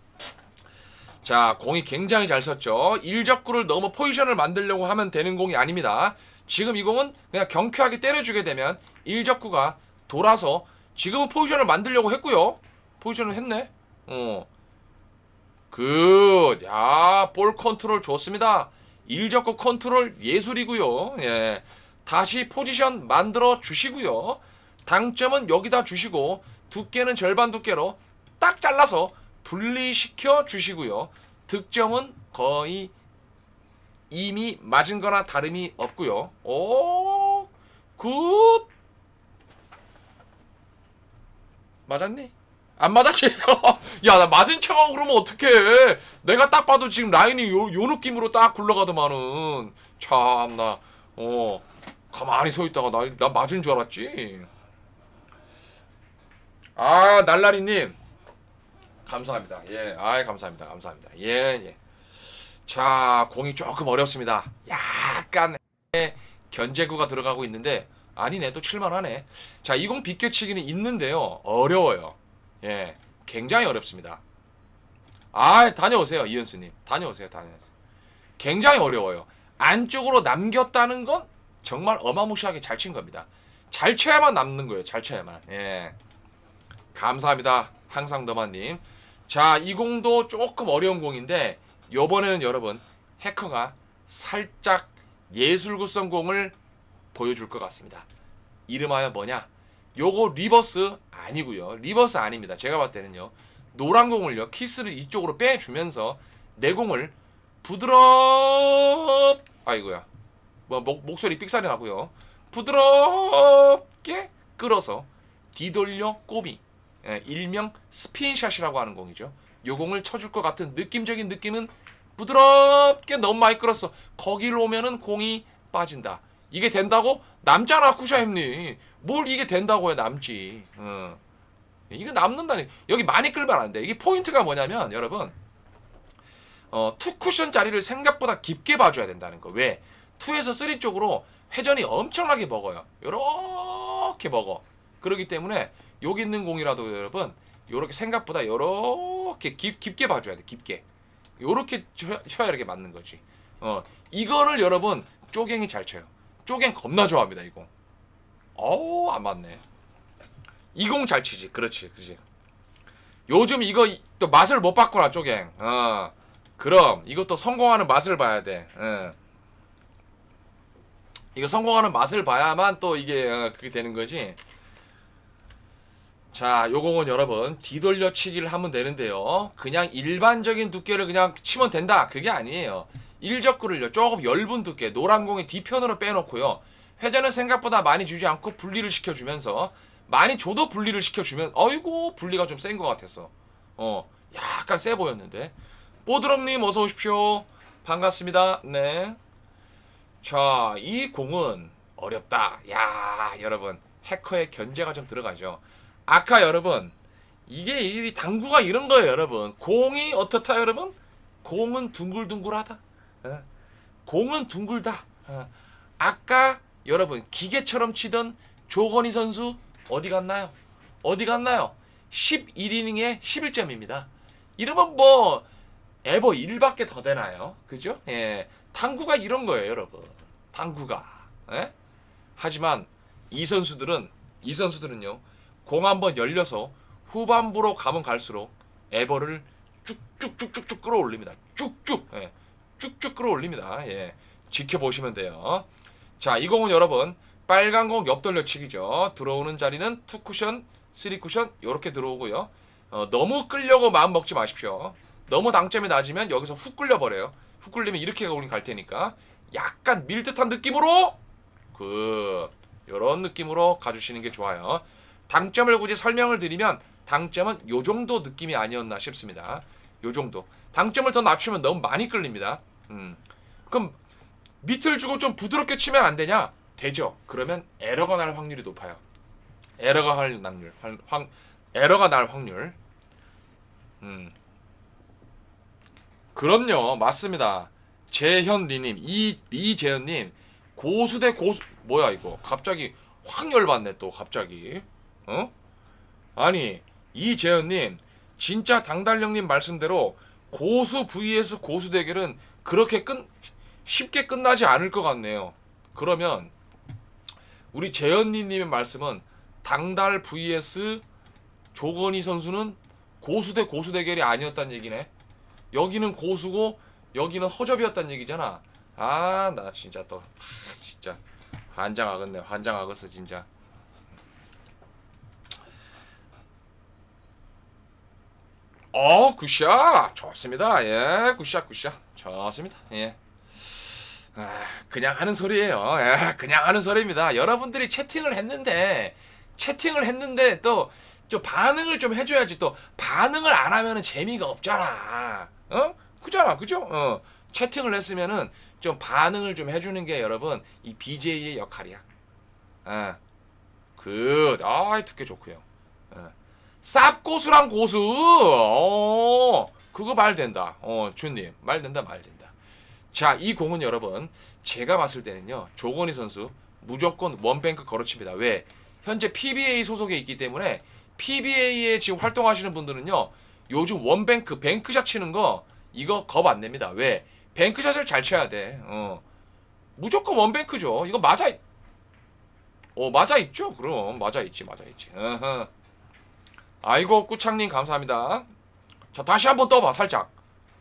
자, 공이 굉장히 잘 섰죠. 일적구를 너무 포지션을 만들려고 하면 되는 공이 아닙니다. 지금 이 공은 그냥 경쾌하게 때려주게 되면 일적구가 돌아서 지금은 포지션을 만들려고 했고요. 포지션을 했네. 어. 굿. 야, 볼 컨트롤 좋습니다. 일적구 컨트롤 예술이고요. 예. 다시 포지션 만들어 주시고요. 당점은 여기다 주시고 두께는 절반 두께로 딱 잘라서 분리시켜 주시고요. 득점은 거의 이미 맞은 거나 다름이 없고요. 오, 굿. 맞았니? 안 맞았지? 야, 나 맞은 척하고 그러면 어떡해. 내가 딱 봐도 지금 라인이 요, 요 느낌으로 딱 굴러가더만은. 참나. 어, 가만히 서 있다가 나, 나 맞은 줄 알았지. 아, 날라리님 감사합니다. 예, 아이 감사합니다. 감사합니다. 예, 예. 자, 공이 조금 어렵습니다. 약간 견제구가 들어가고 있는데 아니네, 또 칠만하네. 자, 이 공 비껴치기는 있는데요, 어려워요. 예, 굉장히 어렵습니다. 아, 다녀오세요, 이현수님. 다녀오세요, 다녀오세요. 굉장히 어려워요. 안쪽으로 남겼다는 건 정말 어마무시하게 잘 친 겁니다. 잘 쳐야만 남는 거예요. 잘 쳐야만. 예. 감사합니다. 항상 더만님. 자, 이 공도 조금 어려운 공인데 요번에는 여러분 해커가 살짝 예술구성 공을 보여줄 것 같습니다. 이름하여 뭐냐? 요거 리버스 아니고요. 리버스 아닙니다. 제가 봤을 때는요. 노란 공을요. 키스를 이쪽으로 빼주면서 내 공을 부드럽 아이고야. 뭐 목, 목소리 삑사리 나고요. 부드럽게 끌어서 뒤돌려 꼬미. 예, 일명 스핀샷이라고 하는 공이죠. 요 공을 쳐줄 것 같은 느낌적인 느낌은 부드럽게 너무 많이 끌었어. 거기로 오면은 공이 빠진다. 이게 된다고? 남잖아, 쿠샤임님. 뭘 이게 된다고 해, 남지. 어. 이거 남는다니. 여기 많이 끌면 안 돼. 이게 포인트가 뭐냐면 여러분 어, 투 쿠션 자리를 생각보다 깊게 봐줘야 된다는 거. 왜? 투에서 쓰리 쪽으로 회전이 엄청나게 먹어요. 요렇게 먹어. 그렇기 때문에 여기 있는 공이라도 여러분 요렇게 생각보다 요렇게 깊, 깊게 봐줘야 돼. 깊게 요렇게 쳐, 쳐야 이렇게 맞는 거지. 어, 이거를 여러분 쪼갱이 잘 쳐요. 쪼갱 겁나 좋아합니다. 이 공. 어우, 안 맞네. 이 공 잘 치지. 그렇지, 그렇지. 요즘 이거 또 맛을 못 봤구나, 쪼갱. 어, 그럼 이것도 성공하는 맛을 봐야 돼. 어. 이거 성공하는 맛을 봐야만 또 이게 어, 그게 되는 거지. 자, 요 공은 여러분 뒤돌려치기를 하면 되는데요. 그냥 일반적인 두께를 그냥 치면 된다. 그게 아니에요. 일적구를요 조금 엷은 두께 노란 공의 뒤편으로 빼놓고요. 회전은 생각보다 많이 주지 않고 분리를 시켜주면서 많이 줘도 분리를 시켜주면 어이구 분리가 좀 센 것 같았어. 어, 약간 세 보였는데. 뽀드럼님 어서 오십시오. 반갑습니다. 네. 자, 이 공은 어렵다. 야, 여러분 해커의 견제가 좀 들어가죠. 아까 여러분 이게 이 당구가 이런 거예요. 여러분 공이 어떻다 여러분? 공은 둥글둥글하다. 어. 공은 둥글다. 어. 아까 여러분 기계처럼 치던 조건희 선수 어디 갔나요? 어디 갔나요? 십일 이닝에 십일 점입니다. 이러면 뭐 에버 일밖에 더 되나요? 그죠? 예. 당구가 이런 거예요, 여러분. 당구가. 예? 하지만 이 선수들은 이 선수들은요. 공 한번 열려서 후반부로 가면 갈수록 에버를 쭉쭉쭉쭉쭉 끌어올립니다. 쭉쭉. 예. 쭉쭉 끌어올립니다. 예. 지켜보시면 돼요. 자, 이 공은 여러분 빨간 공 옆돌려치기죠. 들어오는 자리는 투 쿠션, 쓰리 쿠션 이렇게 들어오고요. 어, 너무 끌려고 마음 먹지 마십시오. 너무 당점이 낮으면 여기서 훅 끌려버려요. 훅 끌리면 이렇게 공이 갈 테니까 약간 밀 듯한 느낌으로 그 요런 느낌으로 가주시는 게 좋아요. 당점을 굳이 설명을 드리면 당점은 요 정도 느낌이 아니었나 싶습니다. 요 정도. 당점을 더 낮추면 너무 많이 끌립니다. 음. 그럼 밑을 주고 좀 부드럽게 치면 안 되냐? 되죠. 그러면 에러가 날 확률이 높아요. 에러가 할 확률. 확, 에러가 날 확률. 음. 그럼요. 맞습니다. 재현리님, 이, 이재현님, 고수 대 고수, 뭐야, 이거. 갑자기 확 열받네, 또, 갑자기. 어? 아니, 이재현님, 진짜 당달령님 말씀대로 고수 vs 고수 대결은 그렇게 끝, 쉽게 끝나지 않을 것 같네요. 그러면, 우리 재현리님의 말씀은 당달 vs 조건희 선수는 고수 대 고수 대결이 아니었단 얘기네. 여기는 고수고 여기는 허접이었단 얘기잖아. 아, 나 진짜 또 아, 진짜 환장하겠네. 환장하겠어 진짜. 어, 굿샷 좋습니다. 예, 굿샷 굿샷 좋습니다. 예. 아, 그냥 하는 소리예요. 예, 그냥 하는 소리입니다. 여러분들이 채팅을 했는데 채팅을 했는데 또 좀 반응을 좀 해줘야지. 또 반응을 안 하면은 재미가 없잖아. 어? 그잖아, 그죠? 어. 채팅을 했으면은 좀 반응을 좀 해주는 게 여러분 이 비제이의 역할이야. 어. 그, 아, 듣기 좋고요. 어. 쌉고수랑 고수. 어, 그거 말 된다. 어, 주님 말 된다, 말 된다. 자, 이 공은 여러분 제가 봤을 때는요 조건희 선수 무조건 원뱅크 걸어칩니다. 왜? 현재 피비에이 소속에 있기 때문에 피비에이에 지금 활동하시는 분들은요 요즘 원뱅크 뱅크샷 치는 거 이거 겁 안 냅니다. 왜? 뱅크샷을 잘 쳐야 돼. 어. 무조건 원뱅크죠. 이거 맞아. 어, 맞아 있죠. 그럼 맞아 있지, 맞아 있지. 어허. 아이고 꾸창님 감사합니다. 자, 다시 한번 떠봐 살짝.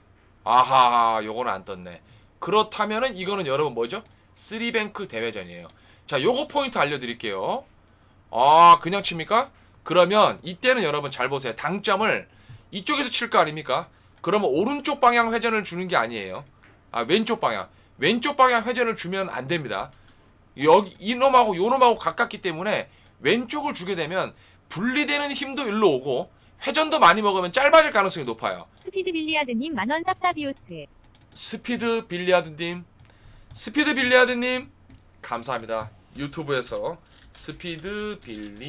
아하, 요거는 안 떴네. 그렇다면은 이거는 여러분 뭐죠? 쓰리뱅크 대회전이에요. 자, 요거 포인트 알려드릴게요. 아, 그냥 칩니까? 그러면 이때는 여러분 잘 보세요. 당점을 이쪽에서 칠 거 아닙니까? 그러면 오른쪽 방향 회전을 주는 게 아니에요. 아, 왼쪽 방향. 왼쪽 방향 회전을 주면 안 됩니다. 여기 이놈하고 요놈하고 가깝기 때문에 왼쪽을 주게 되면 분리되는 힘도 일로 오고 회전도 많이 먹으면 짧아질 가능성이 높아요. 스피드 빌리아드님 만원 쌉싸비오스. 스피드 빌리아드님, 스피드 빌리아드님 감사합니다. 유튜브에서 스피드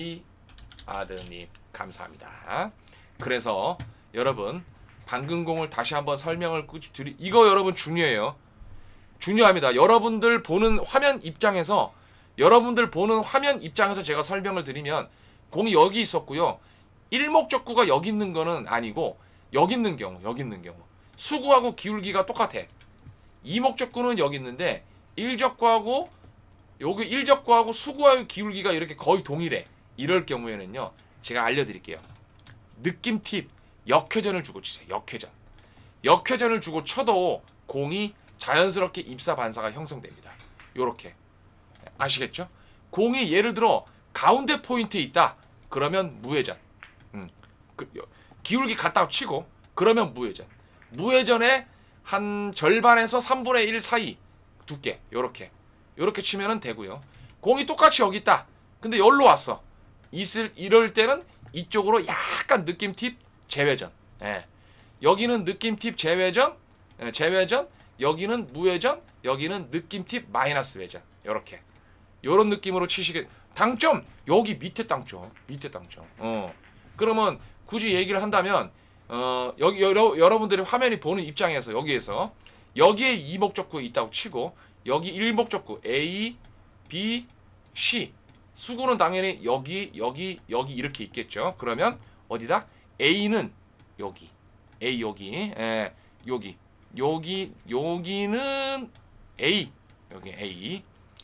빌리아드님 감사합니다. 그래서 여러분 방금 공을 다시 한번 설명을 드리. 이거 여러분 중요해요. 중요합니다. 여러분들 보는 화면 입장에서 여러분들 보는 화면 입장에서 제가 설명을 드리면 공이 여기 있었고요. 일목적구가 여기 있는 거는 아니고 여기 있는 경우, 여기 있는 경우 수구하고 기울기가 똑같아. 이목적구는 여기 있는데 일적구하고 여기 일적구하고 수구하고 기울기가 이렇게 거의 동일해. 이럴 경우에는요 제가 알려드릴게요. 느낌 팁, 역회전을 주고 치세요. 역회전. 역회전을 주고 쳐도 공이 자연스럽게 입사 반사가 형성됩니다. 요렇게. 아시겠죠? 공이 예를 들어 가운데 포인트에 있다. 그러면 무회전. 음, 그, 기울기 갖다 치고 그러면 무회전. 무회전에 한 절반에서 삼분의 일 사이 두께. 요렇게. 요렇게 치면은 되고요. 공이 똑같이 여기 있다. 근데 여기로 왔어. 있을, 이럴 때는 이쪽으로 약간 느낌 팁 재회전. 예. 여기는 느낌 팁 재회전. 예, 재회전. 여기는 무회전. 여기는 느낌 팁 마이너스 회전. 요렇게. 요런 느낌으로 치시게. 당점 여기 밑에 당점. 밑에 당점. 어. 그러면 굳이 얘기를 한다면 어, 여기 여러, 여러분들이 화면이 보는 입장에서 여기에서 여기에 이목적구에 있다고 치고 여기 일목적구 A, B, C. 수구는 당연히 여기, 여기, 여기 이렇게 있겠죠. 그러면 어디다? A는 여기, A 여기, 예, 여기, 여기, 여기는 A, 여기 A,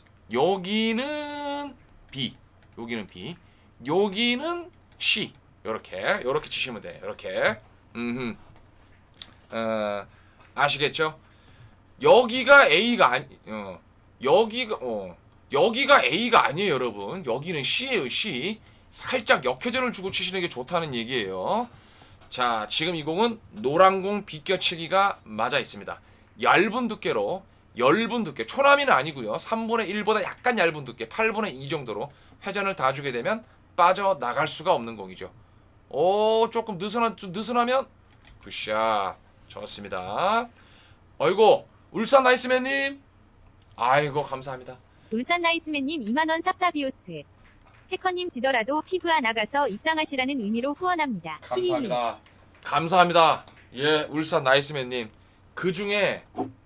여기는 B, 여기는 B, 여기는 C. 요렇게, 요렇게 치시면 돼요. 요렇게. 음, 어, 아시겠죠? 여기가 A가 아니, 어, 여기가, 어, 여기가 A가 아니에요, 여러분. 여기는 C예요, C. 살짝 역회전을 주고 치시는 게 좋다는 얘기예요. 자, 지금 이 공은 노란 공 비껴치기가 맞아 있습니다. 얇은 두께로, 얇은 두께, 초남이는 아니고요. 삼분의 일보다 약간 얇은 두께, 팔분의 이 정도로 회전을 다 주게 되면 빠져나갈 수가 없는 공이죠. 오, 조금 느슨한, 좀 느슨하면 굿샷. 좋습니다. 어이고, 울산 나이스맨님. 아이고, 감사합니다. 울산 나이스맨님 이만 원 삽사비오스. 해커님 지더라도 피부아 나가서 입상하시라는 의미로 후원합니다. 감사합니다. 감사합니다. 예, 울산 나이스맨님. 그 중에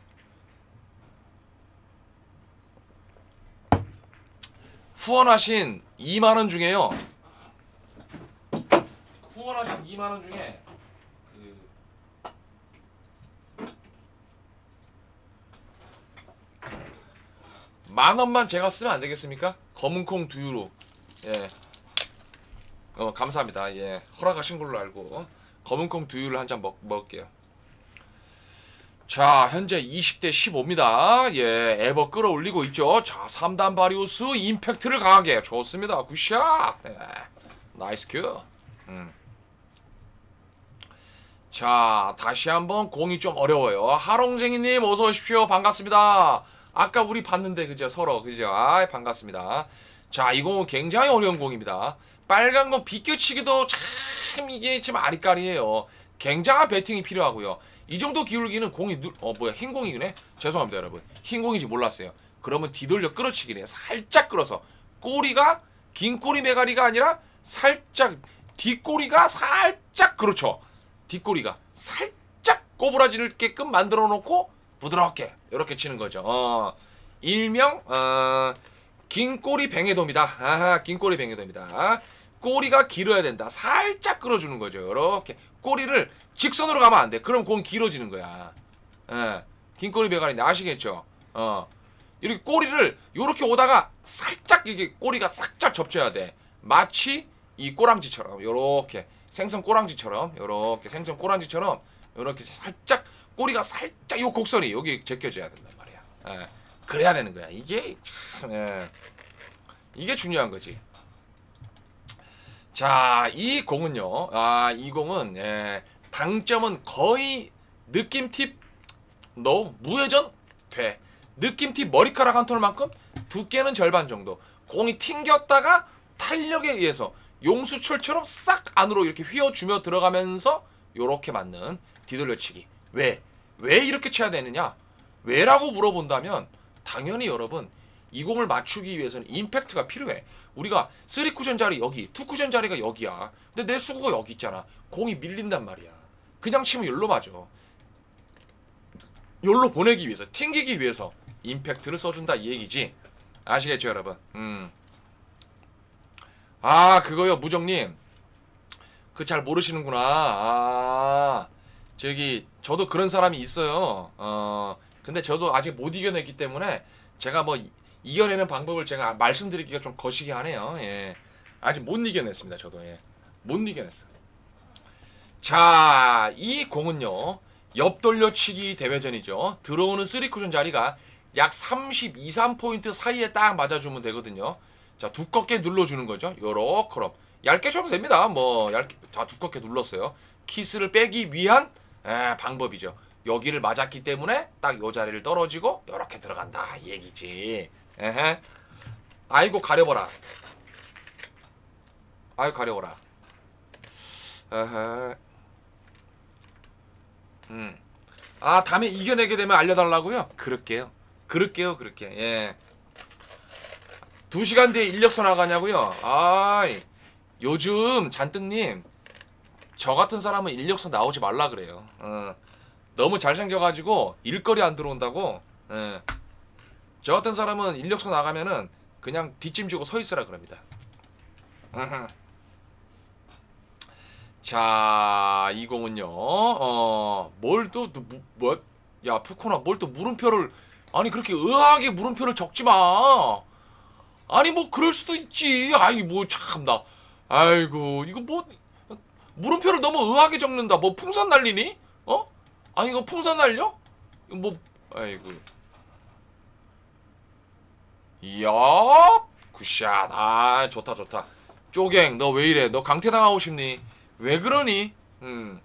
후원하신 이만 원 중에요. 후원하신 이만 원 중에 그 만 원만 제가 쓰면 안 되겠습니까? 검은콩 두유로. 예. 어, 감사합니다. 예. 허락하신 걸로 알고 검은콩 두유를 한 잔 먹을게요. 자, 현재 이십 대 십오입니다. 예, 에버 끌어올리고 있죠. 자, 삼 단 바리우스 임팩트를 강하게. 좋습니다. 굿샷. 예. 나이스 큐. 음. 자, 다시 한번 공이 좀 어려워요. 하롱쟁이님 어서 오십시오. 반갑습니다. 아까 우리 봤는데 그죠? 서로 그죠? 아, 반갑습니다. 자, 이 공은 굉장히 어려운 공입니다. 빨간 공 비껴치기도 참 이게 참 아리까리해요. 굉장한 배팅이 필요하고요. 이 정도 기울기는 공이 누, 어 뭐야 흰 공이네. 죄송합니다 여러분. 흰 공인지 몰랐어요. 그러면 뒤돌려 끌어치기네. 살짝 끌어서 꼬리가 긴 꼬리 메가리가 아니라 살짝 뒷꼬리가 살짝 그렇죠. 뒷꼬리가 살짝 꼬부라지게끔 만들어 놓고 부드럽게 이렇게 치는 거죠. 어, 일명 어, 긴 꼬리 뱅에도입니다. 아하, 긴 꼬리 뱅에도입니다. 꼬리가 길어야 된다. 살짝 끌어주는 거죠. 이렇게 꼬리를 직선으로 가면 안 돼. 그럼 공 길어지는 거야. 예, 긴 꼬리 메가리인데 아시겠죠? 어, 이렇게 꼬리를 이렇게 오다가 살짝 이게 꼬리가 살짝 접져야 돼. 마치 이 꼬랑지처럼 이렇게 생선 꼬랑지처럼 이렇게 생선 꼬랑지처럼 이렇게 살짝 꼬리가 살짝 요 곡선이 여기 제껴져야 된단 말이야. 예, 그래야 되는 거야. 이게 참 예, 이게 중요한 거지. 자, 이 공은요. 아, 이 공은 예, 당점은 거의 느낌 팁 너 무회전 돼. 느낌 팁 머리카락 한 톨만큼 두께는 절반 정도. 공이 튕겼다가 탄력에 의해서 용수철처럼 싹 안으로 이렇게 휘어주며 들어가면서 요렇게 맞는 뒤돌려치기. 왜? 왜 이렇게 쳐야 되느냐? 왜라고 물어본다면 당연히 여러분 이 공을 맞추기 위해서는 임팩트가 필요해. 우리가 쓰리 쿠션 자리 여기, 투 쿠션 자리가 여기야. 근데 내 수구가 여기 있잖아. 공이 밀린단 말이야. 그냥 치면 열로 맞아. 열로 보내기 위해서, 튕기기 위해서 임팩트를 써준다 이 얘기지. 아시겠죠 여러분? 음. 아, 그거요 무정님. 그 잘 모르시는구나. 아, 저기 저도 그런 사람이 있어요. 어, 근데 저도 아직 못 이겨냈기 때문에 제가 뭐 이겨내는 방법을 제가 말씀드리기가 좀 거시기 하네요. 예, 아직 못 이겨냈습니다. 저도 예, 못 이겨냈어. 자, 이 공은요 옆돌려치기 대회전이죠. 들어오는 쓰리 쿠션 자리가 약 삼십이, 삼 포인트 사이에 딱 맞아주면 되거든요. 자, 두껍게 눌러주는 거죠. 요렇게럼 얇게 쳐도 됩니다. 뭐 얇게, 자, 두껍게 눌렀어요. 키스를 빼기 위한 에, 방법이죠. 여기를 맞았기 때문에 딱 요 자리를 떨어지고 요렇게 들어간다 이 얘기지. 에헤. 아이고 가려봐라. 아이고 가려봐라. 에헤. 음. 아, 다음에 이겨내게 되면 알려달라고요? 그럴게요. 그럴게요, 그렇게. 예. 두 시간 뒤에 인력서 나가냐고요? 아이, 요즘 잔뜩님 저 같은 사람은 인력서 나오지 말라 그래요. 어. 너무 잘생겨가지고 일거리 안 들어온다고. 예. 저 같은 사람은 인력소 나가면은 그냥 뒷짐지고 서 있으라 그럽니다. 자, 이 공은요. 어, 뭘 또 뭐? 야, 푸코나 뭘 또 물음표를 아니 그렇게 의아하게 물음표를 적지 마. 아니 뭐 그럴 수도 있지. 아이 뭐 참나. 아이고 이거 뭐 물음표를 너무 의아하게 적는다. 뭐 풍선 날리니? 어? 아니 이거 풍선 날려? 이거 뭐 아이고. 이야 굿샷. 아 좋다 좋다. 쪼갱 너 왜 이래? 너 강퇴당하고 싶니? 왜 그러니? 음.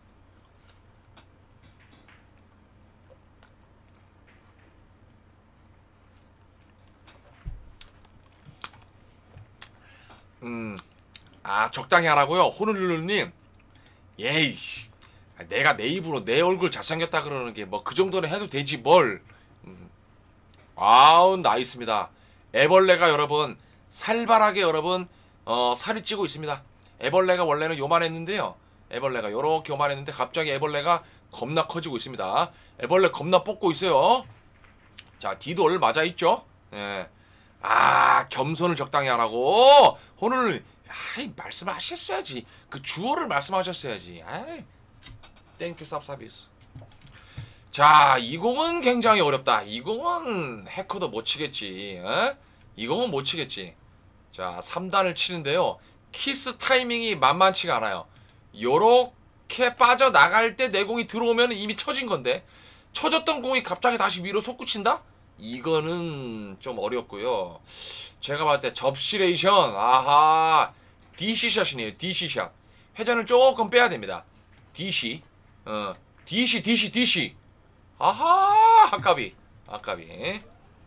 음. 아 적당히 하라고요? 호놀룰루님. 예이씨. 내가 내 입으로 내 얼굴 잘생겼다 그러는 게 뭐 그 정도는 해도 되지 뭘. 음. 아우 나이스입니다. 애벌레가 여러분 살벌하게 여러분 어 살이 찌고 있습니다. 애벌레가 원래는 요만했는데요. 애벌레가 요렇게 요만했는데 갑자기 애벌레가 겁나 커지고 있습니다. 애벌레 겁나 뽑고 있어요. 자 디돌 맞아 있죠? 예. 아 겸손을 적당히 하라고. 오늘 아이 말씀하셨어야지. 그 주어를 말씀하셨어야지. 아이 땡큐 쌉싸비스. 자 이 공은 굉장히 어렵다. 이 공은 해커도 못 치겠지. 에? 이 공은 못 치겠지. 자 삼 단을 치는데요. 키스 타이밍이 만만치가 않아요. 요렇게 빠져나갈 때 내 공이 들어오면 이미 쳐진 건데 쳐졌던 공이 갑자기 다시 위로 솟구친다? 이거는 좀 어렵고요. 제가 봤을 때 접시레이션 아하 디시샷이네요. 디시샷. 회전을 조금 빼야 됩니다. 디시 어 디시 디시 디시 아하 아까비 아까비.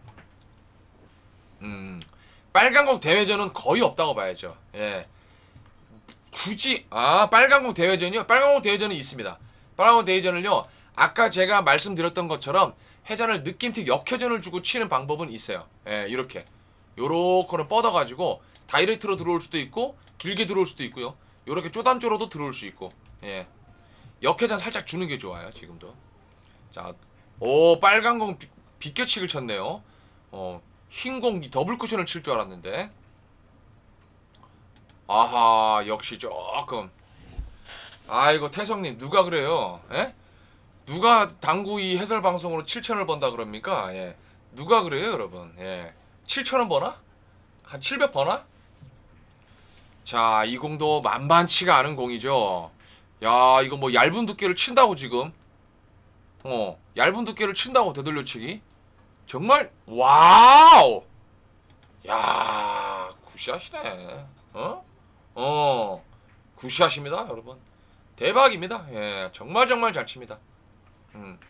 음 빨간공 대회전은 거의 없다고 봐야죠. 예. 굳이 아 빨간공 대회전이요? 빨간공 대회전은 있습니다. 빨간공 대회전을요 아까 제가 말씀드렸던 것처럼 회전을 느낌틱 역회전을 주고 치는 방법은 있어요. 예, 이렇게 요렇게는 뻗어가지고 다이렉트로 들어올 수도 있고 길게 들어올 수도 있고요. 요렇게 쪼단쪼로도 들어올 수 있고. 예, 역회전 살짝 주는 게 좋아요. 지금도. 자, 오 빨간공 비, 비껴치기를 쳤네요. 어, 흰공 더블 쿠션을 칠 줄 알았는데. 아하 역시 조금. 아이고 태성님 누가 그래요? 예? 누가 당구 이 해설 방송으로 칠천을 번다 그럽니까? 예. 누가 그래요, 여러분? 예. 칠천 원 버나? 한 칠백 버나? 자, 이 공도 만만치가 않은 공이죠. 야, 이거 뭐 얇은 두께를 친다고 지금. 어, 얇은 두께를 친다고 되돌려치기. 정말 와우. 야, 굿샷이네. 어? 어. 굿샷입니다, 여러분. 대박입니다. 예. 정말 정말 잘 칩니다. 음.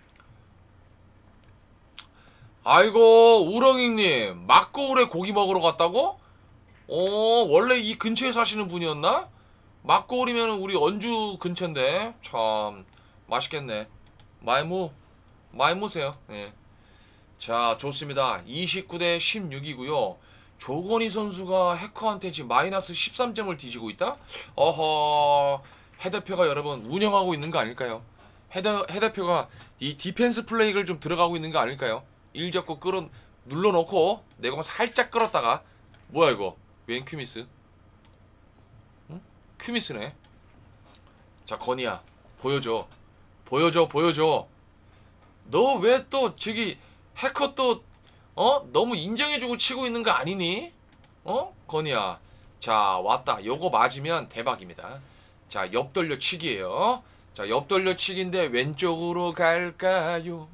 아이고 우렁이님 막고울에 고기 먹으러 갔다고? 어 원래 이 근처에 사시는 분이었나? 막고울이면 우리 언주 근처인데 참 맛있겠네. 마이무 마이무세요. 예. 자 좋습니다. 이십구 대 십육이고요 조건희 선수가 해커한테 지금 마이너스 십삼 점을 뒤지고 있다? 어허 해대표가 여러분 운영하고 있는 거 아닐까요? 해대, 해대표가 이 디펜스 플레이를 좀 들어가고 있는 거 아닐까요? 일 잡고 끌어 눌러놓고 내공 살짝 끌었다가 뭐야 이거 웬 큐미스? 응? 큐미스네. 자 건이야 보여줘 보여줘 보여줘. 너 왜 또 저기 해커 또 어? 너무 인정해주고 치고 있는 거 아니니? 어? 건이야 자 왔다. 요거 맞으면 대박입니다. 자 옆돌려 치기예요. 자, 옆돌려치기인데 왼쪽으로 갈까요?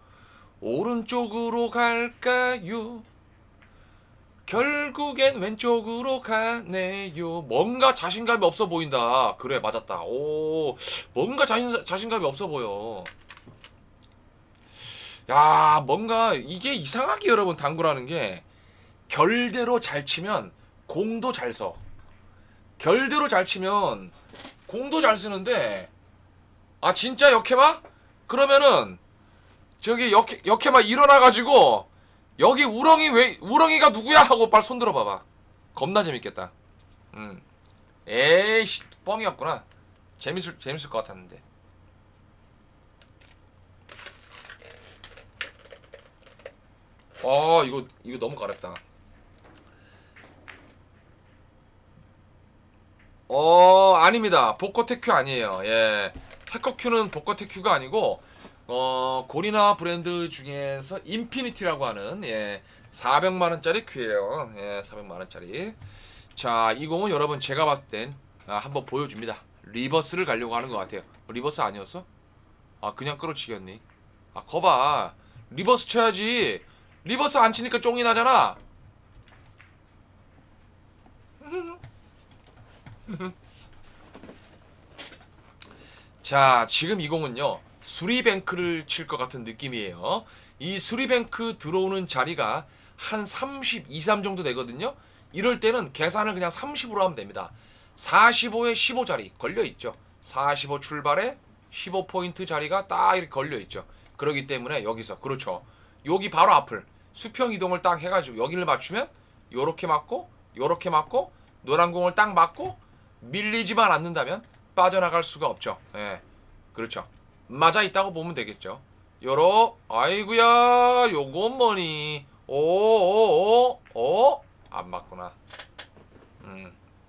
오른쪽으로 갈까요? 결국엔 왼쪽으로 가네요. 뭔가 자신감이 없어 보인다. 그래 맞았다. 오 뭔가 자신, 자신감이 없어 보여. 야 뭔가 이게 이상하게 여러분 당구라는 게 결대로 잘 치면 공도 잘 써. 결대로 잘 치면 공도 잘 쓰는데 아 진짜 역해마? 그러면은 저기 역해, 역해마 일어나가지고 여기 우렁이 왜 우렁이가 누구야? 하고 빨리 손 들어봐봐. 겁나 재밌겠다. 음. 에이씨 뻥이었구나. 재밌을 재밌을 것 같았는데. 아 이거 이거 너무 가렵다. 어 아닙니다. 복거테큐 아니에요. 예, 해커큐는 복거테큐가 아니고 어 고리나 브랜드 중에서 인피니티라고 하는 예 사백만 원짜리 큐예요. 예, 사백만 원짜리. 자, 이 공은 여러분 제가 봤을 땐 아, 한번 보여줍니다. 리버스를 가려고 하는 것 같아요. 리버스 아니었어? 아 그냥 끌어치겼니? 아 거봐, 리버스 쳐야지. 리버스 안 치니까 쫑이 나잖아. 자, 지금 이 공은요 수리뱅크를 칠 것 같은 느낌이에요. 이 수리뱅크 들어오는 자리가 한 삼십이, 삼 정도 되거든요. 이럴 때는 계산을 그냥 삼십으로 하면 됩니다. 사십오에 십오 자리 걸려있죠. 사십오 출발에 십오 포인트 자리가 딱 이렇게 걸려있죠. 그렇기 때문에 여기서 그렇죠, 여기 바로 앞을 수평 이동을 딱 해가지고 여기를 맞추면 요렇게 맞고 요렇게 맞고 노란 공을 딱 맞고 밀리지만 않는다면 빠져나갈 수가 없죠. 예, 그렇죠. 맞아 있다고 보면 되겠죠. 요러 아이구야 요건 뭐니. 오오오 안 맞구나. 음.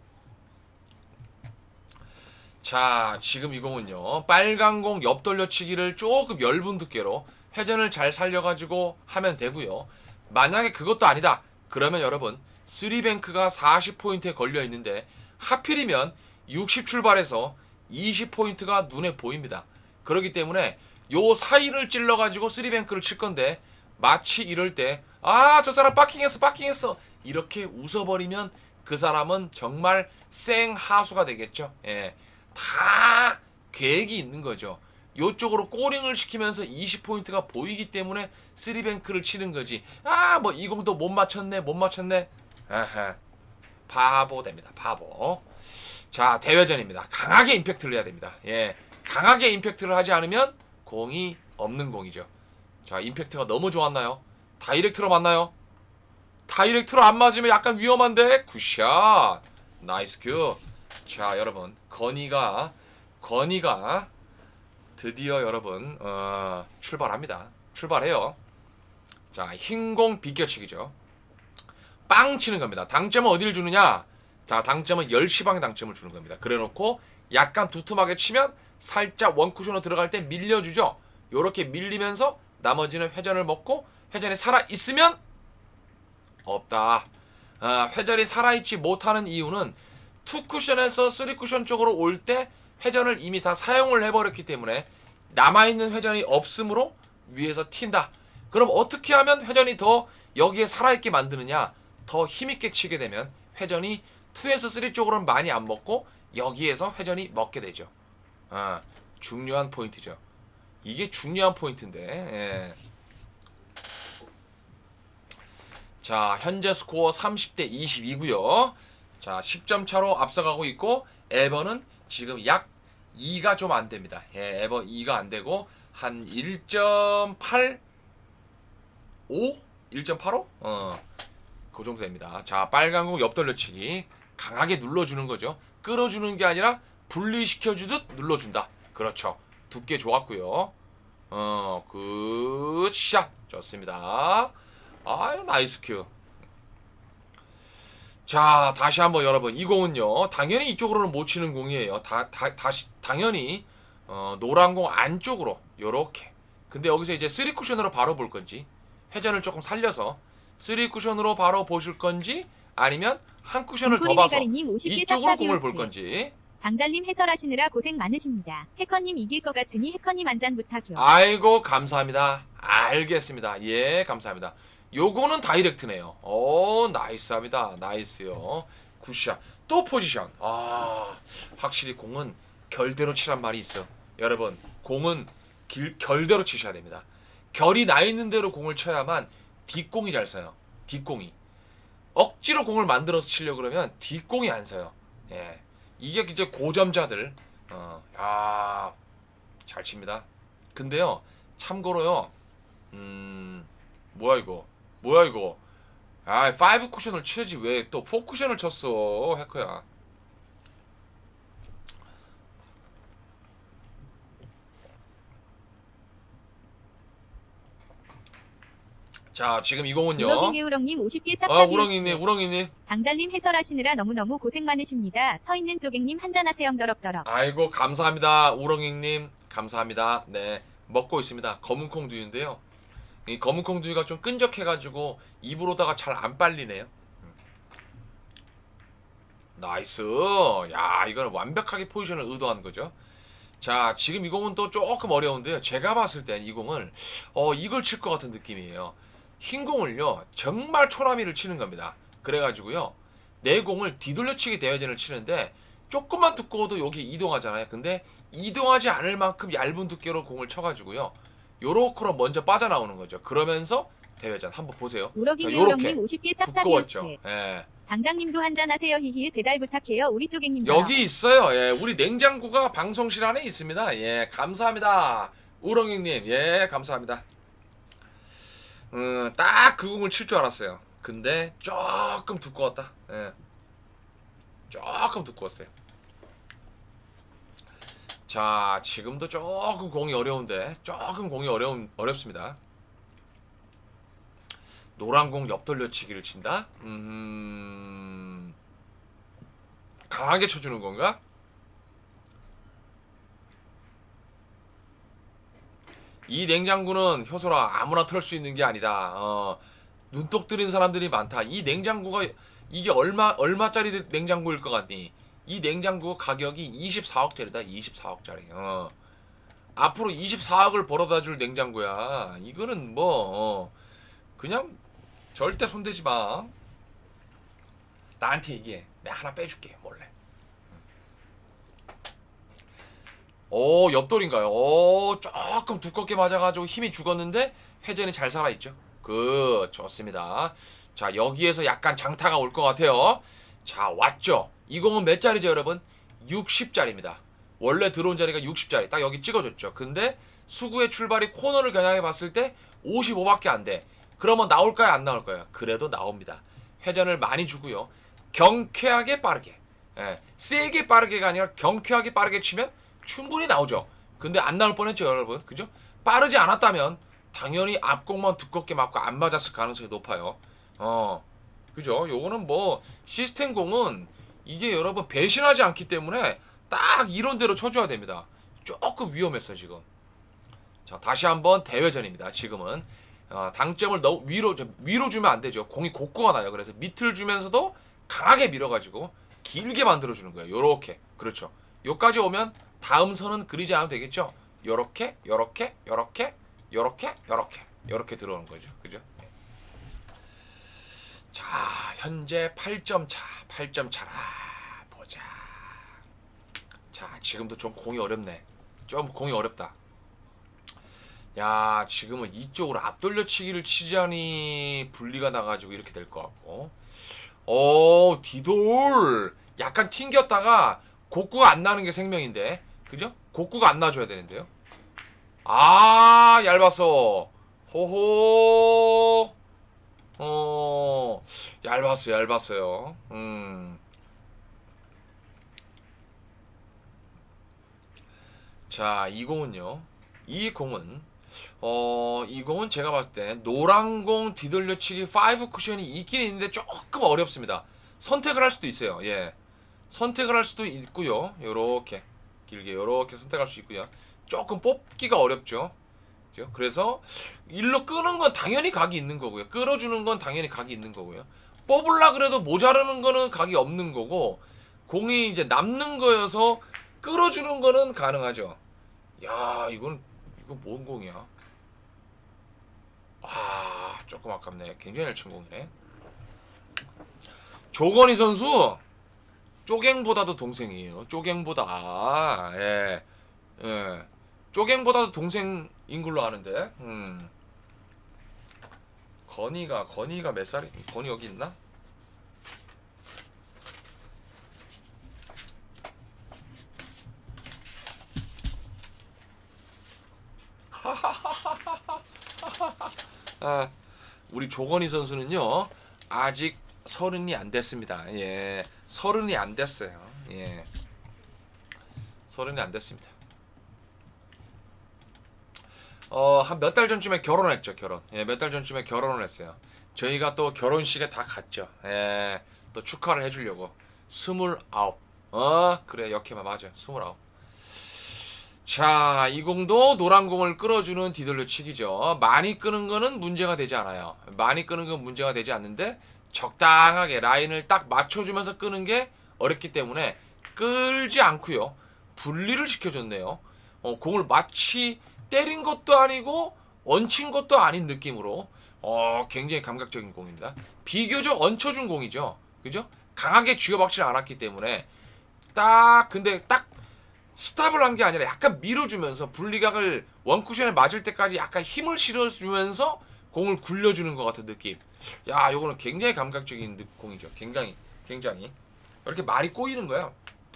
자, 지금 이 공은요 빨간 공 옆 돌려치기를 조금 엷은 두께로 회전을 잘 살려가지고 하면 되고요. 만약에 그것도 아니다 그러면 여러분 쓰리뱅크가 사십 포인트에 걸려있는데 하필이면 육십 출발해서 이십 포인트가 눈에 보입니다. 그렇기 때문에 요 사이를 찔러가지고 쓰리뱅크를 칠 건데 마치 이럴 때 아 저 사람 빠킹했어 빠킹했어 이렇게 웃어버리면 그 사람은 정말 생하수가 되겠죠. 예, 다 계획이 있는 거죠. 요쪽으로 꼬링을 시키면서 이십 포인트가 보이기 때문에 쓰리뱅크를 치는 거지. 아 뭐 이 공도 못 맞췄네 못 맞췄네. 아하, 바보 됩니다. 바보. 자, 대회전입니다. 강하게 임팩트를 해야 됩니다. 예, 강하게 임팩트를 하지 않으면 공이 없는 공이죠. 자, 임팩트가 너무 좋았나요? 다이렉트로 맞나요? 다이렉트로 안 맞으면 약간 위험한데. 굿샷. 나이스 큐. 자, 여러분 건이가 건이가 드디어 여러분 어, 출발합니다. 출발해요. 자, 흰공 비껴치기죠. 빵 치는 겁니다. 당점은 어디를 주느냐? 자, 당점은 열 시 방에 당점을 주는 겁니다. 그래놓고 약간 두툼하게 치면 살짝 원쿠션으로 들어갈 때 밀려주죠. 요렇게 밀리면서 나머지는 회전을 먹고 회전이 살아있으면 없다. 아, 회전이 살아있지 못하는 이유는 투 쿠션에서 쓰리 쿠션 쪽으로 올 때 회전을 이미 다 사용을 해버렸기 때문에 남아있는 회전이 없으므로 위에서 튄다. 그럼 어떻게 하면 회전이 더 여기에 살아있게 만드느냐? 더 힘있게 치게 되면 회전이 투에서 쓰리 쪽으로는 많이 안 먹고 여기에서 회전이 먹게 되죠. 아, 중요한 포인트죠. 이게 중요한 포인트인데. 예. 자, 현재 스코어 삼십 대 이십이고요. 자, 십 점 차로 앞서가고 있고 에버는 지금 약 이가 좀 안 됩니다. 예, 에버 이가 안 되고 한 일 점 팔오? 일 점 팔오? 어, 그 정도 됩니다. 자, 빨간 공 옆 돌려치기 강하게 눌러주는 거죠. 끌어주는 게 아니라 분리시켜주듯 눌러준다. 그렇죠. 두께 좋았고요. 어, 굿샷. 좋습니다. 아유, 나이스 큐. 자, 다시 한번 여러분, 이 공은요 당연히 이쪽으로는 못 치는 공이에요. 다, 다, 다시 당연히 어, 노란 공 안쪽으로 요렇게. 근데 여기서 이제 쓰리 쿠션으로 바로 볼 건지 회전을 조금 살려서 쓰리 쿠션으로 바로 보실 건지 아니면 한 쿠션을 더 봐서 이쪽으로 공을 볼 건지. 방달님 해설하시느라 고생 많으십니다. 해커님 이길 것 같으니 해커님 한 잔 부탁요. 아이고 감사합니다. 알겠습니다. 예, 감사합니다. 요거는 다이렉트네요. 오, 나이스합니다. 나이스요. 굿샷. 또 포지션. 아, 확실히 공은 결대로 치란 말이 있어. 여러분, 공은 길, 결대로 치셔야 됩니다. 결이 나 있는 대로 공을 쳐야만 뒷공이 잘 서요. 뒷공이. 억지로 공을 만들어서 치려고 그러면 뒷공이 안 서요. 예. 이게 이제 고점자들. 어, 야, 잘 칩니다. 근데요, 참고로요, 음, 뭐야 이거? 뭐야 이거? 아, 오 쿠션을 치지 왜 또 사 쿠션을 쳤어, 해커야. 자, 지금 이 공은요. 우렁이 우렁님 오십 개 아, 쌉싸비우스. 우렁이님, 우렁이님. 당달님 해설하시느라 너무너무 고생 많으십니다. 서 있는 조객님 한잔하세요. 더럽더럽. 아이고, 감사합니다. 우렁이님, 감사합니다. 네, 먹고 있습니다. 검은콩 두유인데요. 이 검은콩 두유가 좀 끈적해가지고 입으로다가 잘 안 빨리네요. 나이스. 야, 이거는 완벽하게 포지션을 의도한 거죠. 자, 지금 이 공은 또 조금 어려운데요. 제가 봤을 땐 이 공을 어, 이걸 칠 것 같은 느낌이에요. 흰 공을요, 정말 초라미를 치는 겁니다. 그래가지고요, 내 공을 뒤돌려치기 대회전을 치는데 조금만 두꺼워도 여기 이동하잖아요. 근데 이동하지 않을 만큼 얇은 두께로 공을 쳐가지고요, 요렇게로 먼저 빠져나오는 거죠. 그러면서 대회전 한번 보세요. 우렁이 자, 우렁님 오십 개 두꺼웠죠. 쌉싸비우스. 예. 당당님도 한잔하세요. 히히 배달 부탁해요. 우리 조객님. 여기 있어요. 예, 우리 냉장고가 방송실 안에 있습니다. 예, 감사합니다. 우렁이님, 예, 감사합니다. 음, 딱 그 공을 칠 줄 알았어요. 근데 조금 두꺼웠다. 예, 조금 두꺼웠어요. 자, 지금도 조금 공이 어려운데, 조금 공이 어려운 어렵습니다. 노란 공 옆돌려치기를 친다. 음. 강하게 쳐주는 건가? 이 냉장고는 효소라 아무나 털 수 있는 게 아니다. 어, 눈독 들인 사람들이 많다. 이 냉장고가 이게 얼마 얼마짜리 냉장고일 것 같니? 이 냉장고 가격이 이십사억짜리다. 이십사억짜리. 어. 앞으로 이십사억을 벌어다 줄 냉장고야. 이거는 뭐 어, 그냥 절대 손대지 마. 나한테 얘기해. 내가 하나 빼줄게 몰래. 오, 옆돌인가요? 오, 조금 두껍게 맞아가지고 힘이 죽었는데 회전이 잘 살아있죠. 그 좋습니다. 자, 여기에서 약간 장타가 올 것 같아요. 자, 왔죠. 이 공은 몇 짜리죠 여러분? 육십짜리입니다 원래 들어온 자리가 육십짜리 딱 여기 찍어줬죠. 근데 수구의 출발이 코너를 겨냥해 봤을 때 오십오밖에 안 돼. 그러면 나올까요 안 나올까요? 그래도 나옵니다. 회전을 많이 주고요, 경쾌하게 빠르게, 예, 세게 빠르게가 아니라 경쾌하게 빠르게 치면 충분히 나오죠. 근데 안 나올 뻔했죠 여러분. 그죠? 빠르지 않았다면 당연히 앞공만 두껍게 맞고 안 맞았을 가능성이 높아요. 어, 그죠? 요거는 뭐 시스템 공은 이게 여러분 배신하지 않기 때문에 딱 이론대로 쳐줘야 됩니다. 조금 위험했어요 지금. 자, 다시 한번 대회전입니다. 지금은 어, 당점을 너무 위로 위로 주면 안 되죠. 공이 곡구가 나요. 그래서 밑을 주면서도 강하게 밀어가지고 길게 만들어주는 거예요. 요렇게. 그렇죠. 요까지 오면 다음 선은 그리지 않아도 되겠죠. 요렇게 요렇게 요렇게 요렇게 요렇게 요렇게 들어오는 거죠. 그죠? 네. 자, 현재 팔 점 차. 팔 점 차라. 보자. 자, 지금도 좀 공이 어렵네. 좀 공이 어렵다. 야, 지금은 이쪽으로 앞돌려치기를 치자니 분리가 나가지고 이렇게 될 것 같고. 오, 디돌. 약간 튕겼다가 곡구가 안 나는 게 생명인데. 그죠? 곡구가 안 나줘야 되는데요. 아, 얇았어. 호호. 어, 얇았어요, 얇았어요. 음. 자, 이 공은요. 이 공은 어, 이 공은 제가 봤을 때 노란 공 뒤돌려치기 오 쿠션이 있긴 있는데 조금 어렵습니다. 선택을 할 수도 있어요. 예, 선택을 할 수도 있고요. 요렇게 길게 요렇게 선택할 수 있고요. 조금 뽑기가 어렵죠. 그죠? 그래서 일로 끄는 건 당연히 각이 있는 거고요. 끌어주는 건 당연히 각이 있는 거고요. 뽑으려 그래도 모자르는 거는 각이 없는 거고, 공이 이제 남는 거여서 끌어주는 거는 가능하죠. 야, 이건 이거 뭔 공이야? 아, 조금 아깝네. 굉장히 잘 친 공이네. 조건희 선수 쪼갱보다도 동생이에요. 쪼갱보다. 아, 예, 예, 쪼갱보다도 동생인 걸로 아는데. 음. 건희가 건희가 몇 살이? 건희 여기 있나? 아, 우리 조건희 선수는요 아직 서른이 안 됐습니다. 예, 서른이 안 됐어요. 예, 서른이 안 됐습니다. 어, 한 몇 달 전쯤에 결혼했죠, 결혼. 예, 몇 달 전쯤에 결혼을 했어요. 저희가 또 결혼식에 다 갔죠. 예, 또 축하를 해주려고. 스물아홉. 어, 그래, 역해만 맞아. 스물아홉. 자, 이 공도 노란 공을 끌어주는 뒤돌려치기죠. 많이 끄는 거는 문제가 되지 않아요. 많이 끄는 건 문제가 되지 않는데 적당하게 라인을 딱 맞춰주면서 끄는 게 어렵기 때문에 끌지 않고요. 분리를 시켜줬네요. 어, 공을 마치 때린 것도 아니고 얹힌 것도 아닌 느낌으로 어, 굉장히 감각적인 공입니다. 비교적 얹혀준 공이죠. 그죠? 강하게 쥐어박지 않았기 때문에 딱 근데 딱 스탑을 한 게 아니라 약간 밀어주면서 분리각을 원쿠션에 맞을 때까지 약간 힘을 실어주면서 공을 굴려주는 것 같은 느낌. 야, 요거는 굉장히 감각적인 느- 공이죠. 굉장히 굉장히 이렇게 말이 꼬이는 거야.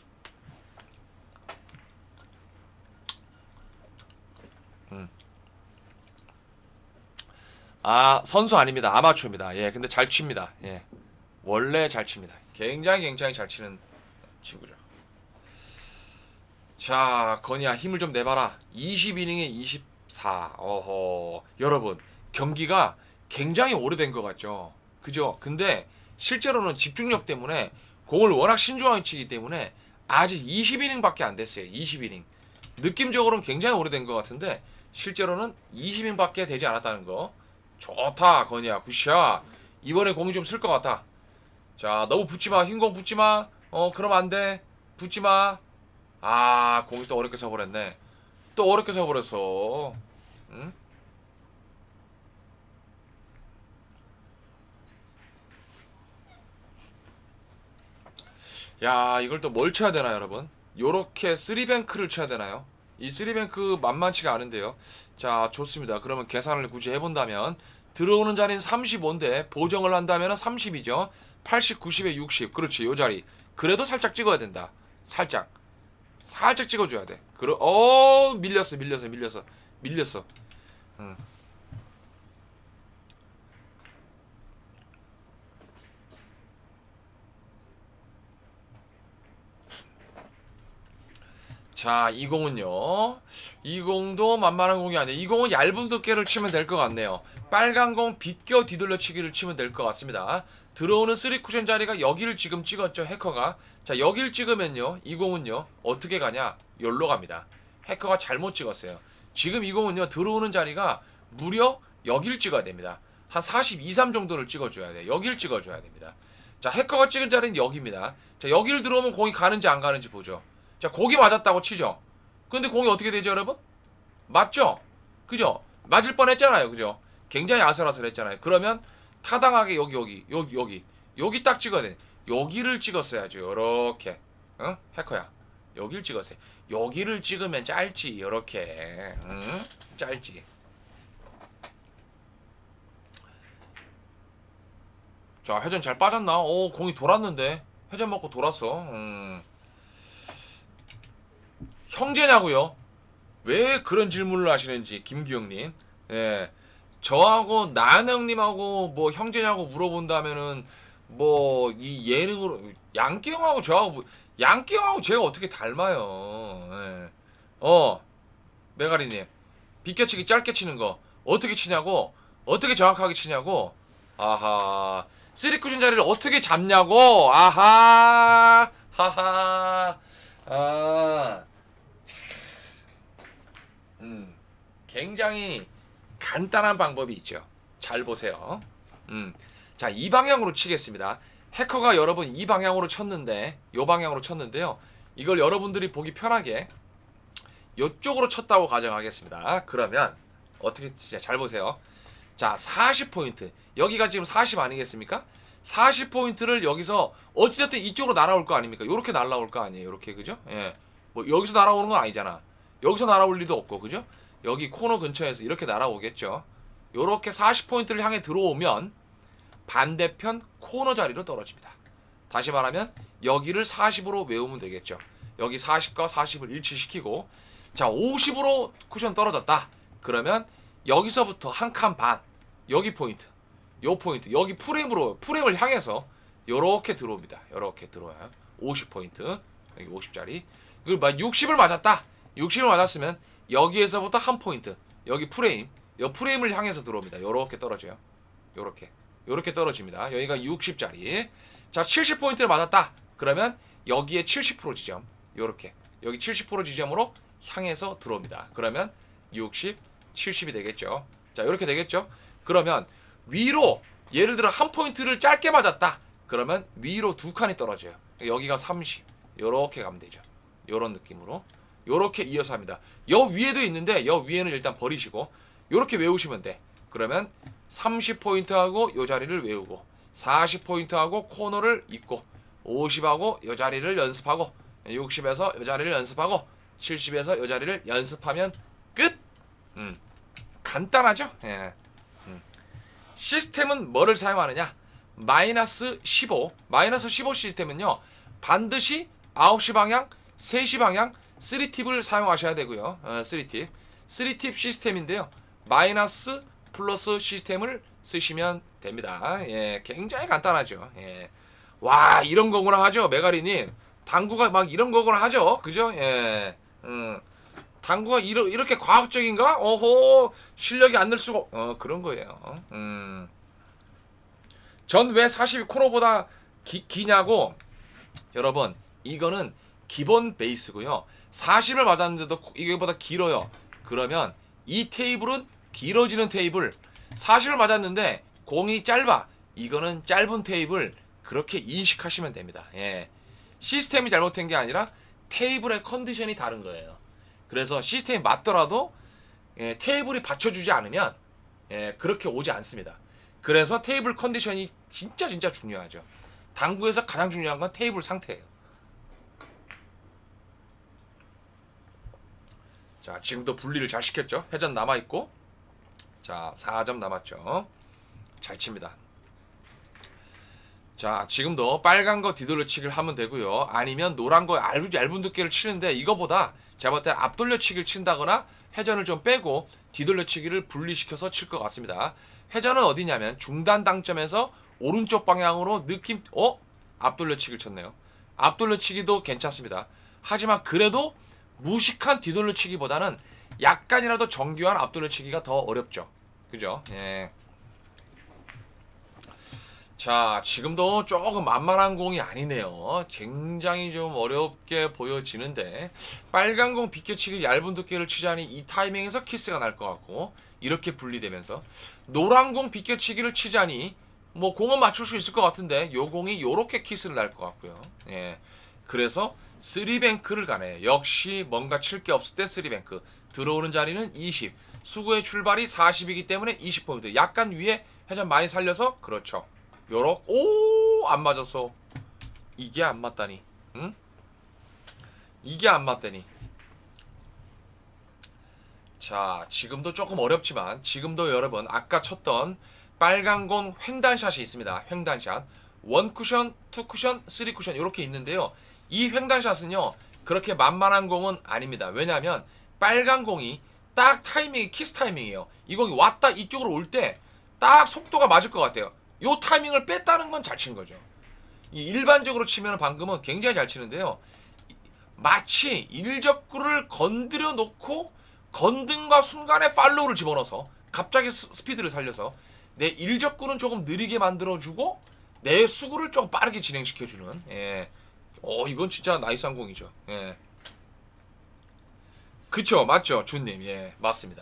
음. 아, 선수 아닙니다. 아마추어입니다. 예, 근데 잘 칩니다. 예, 원래 잘 칩니다. 굉장히 굉장히 잘 치는 친구죠. 자, 건이야 힘을 좀 내봐라. 이십 이닝에 이십사. 어허. 여러분, 경기가 굉장히 오래된 것 같죠? 그죠? 근데 실제로는 집중력 때문에 공을 워낙 신중하게 치기 때문에 아직 이십 이닝밖에 안 됐어요. 이십 이닝. 느낌적으로는 굉장히 오래된 것 같은데 실제로는 이십 이닝밖에 되지 않았다는 거. 좋다, 건이야. 굿샷. 이번에 공이 좀 쓸 것 같아. 자, 너무 붙지마. 흰공 붙지마. 어, 그럼 안 돼. 붙지마. 아, 공이 또 어렵게 서버렸네. 또 어렵게 서버렸어. 응? 야, 이걸 또 뭘 쳐야 되나, 여러분? 요렇게 쓰리뱅크를 쳐야 되나요? 이 쓰리뱅크 만만치가 않은데요. 자, 좋습니다. 그러면 계산을 굳이 해본다면 들어오는 자리는 삼십오인데 보정을 한다면 삼십이죠. 팔십, 구십에 육십. 그렇지, 요 자리. 그래도 살짝 찍어야 된다. 살짝. 살짝 찍어줘야 돼. 그러, 어, 밀렸어, 밀렸어, 밀렸어, 밀렸어. 응. 자, 이 공은요. 이 공도 만만한 공이 아니에요. 이 공은 얇은 두께를 치면 될 것 같네요. 빨간 공 비껴 뒤돌려치기를 치면 될 것 같습니다. 들어오는 쓰리 쿠션 자리가 여기를 지금 찍었죠, 해커가. 자, 여기를 찍으면요. 이 공은요. 어떻게 가냐? 여기로 갑니다. 해커가 잘못 찍었어요. 지금 이 공은요. 들어오는 자리가 무려 여기를 찍어야 됩니다. 한 사십이, 삼 정도를 찍어줘야 돼. 여기를 찍어줘야 됩니다. 자, 해커가 찍은 자리는 여기입니다. 자, 여기를 들어오면 공이 가는지 안 가는지 보죠. 자, 거기 맞았다고 치죠. 근데 공이 어떻게 되죠, 여러분? 맞죠? 그죠? 맞을 뻔했잖아요, 그죠? 굉장히 아슬아슬했잖아요. 그러면 타당하게 여기 여기 여기 여기 여기 딱 찍어야 돼. 여기를 찍었어야죠. 요렇게. 어? 해커야. 여기를 찍었어요. 여기를 찍으면 짧지. 요렇게. 응? 짧지. 자, 회전 잘 빠졌나? 오, 공이 돌았는데. 회전 먹고 돌았어. 음. 형제냐고요? 왜 그런 질문을 하시는지 김기영님. 예, 저하고 나은형님하고 뭐 형제냐고 물어본다면은 뭐 이 예능으로 양기형하고 저하고 뭐, 양기형하고 제가 어떻게 닮아요? 예. 어, 메가리님 비껴치기 짧게 치는 거 어떻게 치냐고? 어떻게 정확하게 치냐고? 아하, 쓰리쿠션 자리를 어떻게 잡냐고? 아하, 하하, 아. 음, 굉장히 간단한 방법이 있죠. 잘 보세요. 음, 자, 이 방향으로 치겠습니다. 해커가 여러분 이 방향으로 쳤는데, 요 방향으로 쳤는데요. 이걸 여러분들이 보기 편하게 요쪽으로 쳤다고 가정하겠습니다. 그러면 어떻게 진짜 잘 보세요. 자, 사십 포인트. 여기가 지금 사십 아니겠습니까? 사십 포인트를 여기서 어찌됐든 이쪽으로 날아올 거 아닙니까? 요렇게 날아올 거 아니에요. 요렇게, 그죠? 예. 뭐 여기서 날아오는 건 아니잖아. 여기서 날아올 리도 없고, 그죠? 여기 코너 근처에서 이렇게 날아오겠죠. 요렇게 사십 포인트를 향해 들어오면 반대편 코너 자리로 떨어집니다. 다시 말하면 여기를 사십으로 외우면 되겠죠. 여기 사십과 사십을 일치시키고, 자, 오십으로 쿠션 떨어졌다. 그러면 여기서부터 한 칸 반, 여기 포인트, 요 포인트, 여기 프레임으로, 프레임을 향해서 요렇게 들어옵니다. 요렇게 들어와요. 오십 포인트, 여기 오십짜리. 그리고 육십을 맞았다. 육십을 맞았으면 여기에서부터 한 포인트, 여기 프레임, 요 프레임을 향해서 들어옵니다. 요렇게 떨어져요. 요렇게 요렇게 떨어집니다. 여기가 육십 짜리. 자, 칠십 포인트를 맞았다. 그러면 여기에 칠십 퍼센트 지점, 요렇게 여기 칠십 퍼센트 지점으로 향해서 들어옵니다. 그러면 육십, 칠십이 되겠죠. 자, 요렇게 되겠죠. 그러면 위로 예를 들어 한 포인트를 짧게 맞았다. 그러면 위로 두 칸이 떨어져요. 여기가 삼십, 요렇게 가면 되죠. 요런 느낌으로 요렇게 이어서 합니다. 여 위에도 있는데 여 위에는 일단 버리시고 요렇게 외우시면 돼. 그러면 삼십 포인트 하고 요 자리를 외우고, 사십 포인트 하고 코너를 잇고, 오십 하고 요 자리를 연습하고, 육십에서 요 자리를 연습하고, 칠십에서 요 자리를 연습하면 끝. 음. 간단하죠? 예. 음. 시스템은 뭐를 사용하느냐? 마이너스 십오, 마이너스 십오 시스템은요, 반드시 아홉 시 방향, 세 시 방향, 삼 팁을 사용하셔야 되고요. 어, 삼 팁. 삼 팁 시스템인데요. 마이너스 플러스 시스템을 쓰시면 됩니다. 예, 굉장히 간단하죠. 예. 와, 이런 거구나 하죠, 메가리님. 당구가 막 이런 거구나 하죠, 그죠? 예. 음. 당구가 이러, 이렇게 과학적인가? 어호, 실력이 안 늘 수가, 어, 그런 거예요. 음. 전 왜 사십이 코너보다 기, 기냐고? 여러분, 이거는 기본 베이스고요. 사십을 맞았는데도 이거보다 길어요. 그러면 이 테이블은 길어지는 테이블, 사십을 맞았는데 공이 짧아, 이거는 짧은 테이블, 그렇게 인식하시면 됩니다. 예. 시스템이 잘못된 게 아니라 테이블의 컨디션이 다른 거예요. 그래서 시스템이 맞더라도 예, 테이블이 받쳐주지 않으면 예, 그렇게 오지 않습니다. 그래서 테이블 컨디션이 진짜 진짜 중요하죠. 당구에서 가장 중요한 건 테이블 상태예요. 자, 지금도 분리를 잘 시켰죠. 회전 남아있고, 자, 사 점 남았죠. 잘 칩니다. 자, 지금도 빨간 거 뒤돌려치기를 하면 되고요. 아니면 노란 거 얇은, 얇은 두께를 치는데, 이거보다 제가 볼 때 앞돌려치기를 친다거나 회전을 좀 빼고 뒤돌려치기를 분리시켜서 칠 것 같습니다. 회전은 어디냐면 중단 당점에서 오른쪽 방향으로 느낌, 어? 앞돌려치기를 쳤네요. 앞돌려치기도 괜찮습니다. 하지만 그래도 무식한 뒤돌려치기보다는 약간이라도 정교한 앞돌려치기가 더 어렵죠. 그죠? 예. 자, 지금도 조금 만만한 공이 아니네요. 굉장히 좀 어렵게 보여지는데, 빨간 공 비껴치기 얇은 두께를 치자니 이 타이밍에서 키스가 날 것 같고, 이렇게 분리되면서 노란 공 비껴치기를 치자니 뭐 공은 맞출 수 있을 것 같은데 요 공이 요렇게 키스를 날 것 같고요. 예. 그래서 쓰리뱅크를 가네. 역시 뭔가 칠 게 없을 때 쓰리뱅크. 들어오는 자리는 이십. 수구의 출발이 사십이기 때문에 이십 포인트. 약간 위에 회전 많이 살려서, 그렇죠. 요렇게, 오, 안 맞았어. 이게 안 맞다니. 응? 이게 안 맞다니. 자, 지금도 조금 어렵지만, 지금도 여러분, 아까 쳤던 빨간 공 횡단샷이 있습니다. 횡단샷. 원 쿠션, 투 쿠션, 쓰리 쿠션, 이렇게 있는데요. 이 횡단샷은요, 그렇게 만만한 공은 아닙니다. 왜냐하면, 빨간 공이 딱 타이밍이 키스 타이밍이에요. 이 공이 왔다 이쪽으로 올 때, 딱 속도가 맞을 것 같아요. 요 타이밍을 뺐다는 건 잘 친 거죠. 이 일반적으로 치면 방금은 굉장히 잘 치는데요. 마치 일적구를 건드려 놓고 건든과 순간에 팔로우를 집어넣어서 갑자기 스, 스피드를 살려서 내 일적구는 조금 느리게 만들어주고 내 수구를 좀 빠르게 진행시켜주는, 예. 어, 이건 진짜 나이스한 공이죠. 예. 그쵸, 맞죠, 준님. 예, 맞습니다.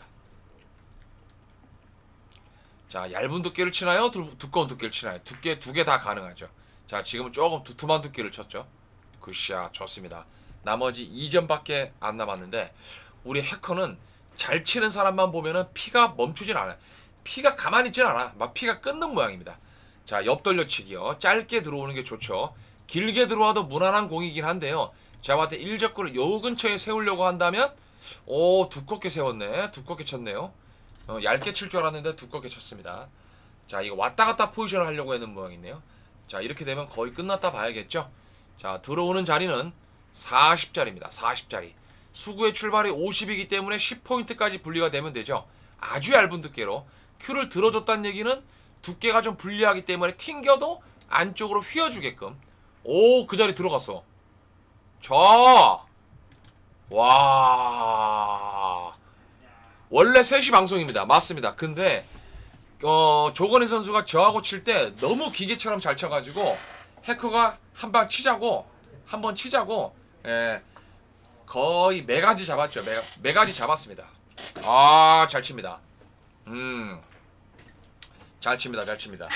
자, 얇은 두께를 치나요? 두, 두꺼운 두께를 치나요? 두께 두 개 다 가능하죠. 자, 지금 조금 두툼한 두께를 쳤죠. 굿샷, 좋습니다. 나머지 이 점밖에 안 남았는데, 우리 해커는 잘 치는 사람만 보면은 피가 멈추진 않아요. 피가 가만히 있진 않아. 막 피가 끊는 모양입니다. 자, 옆돌려치기요. 짧게 들어오는 게 좋죠. 길게 들어와도 무난한 공이긴 한데요. 제가 봤을 때 일적구를 요 근처에 세우려고 한다면, 오, 두껍게 세웠네. 두껍게 쳤네요. 어, 얇게 칠 줄 알았는데 두껍게 쳤습니다. 자, 이거 왔다 갔다 포지션을 하려고 하는 모양이네요. 자, 이렇게 되면 거의 끝났다 봐야겠죠. 자, 들어오는 자리는 사십 자리입니다. 사십 자리. 수구의 출발이 오십이기 때문에 십 포인트까지 분리가 되면 되죠. 아주 얇은 두께로 큐를 들어줬다는 얘기는 두께가 좀 불리하기 때문에 튕겨도 안쪽으로 휘어주게끔. 오, 그 자리 들어갔어. 자, 와, 원래 세 시 방송입니다. 맞습니다. 근데 어 조건희 선수가 저하고 칠 때 너무 기계처럼 잘 쳐가지고 해커가 한 방 치자고 한 번 치자고 예, 거의 매가지 잡았죠. 매, 매가지 잡았습니다. 아, 잘 칩니다. 음, 잘 칩니다. 잘 칩니다.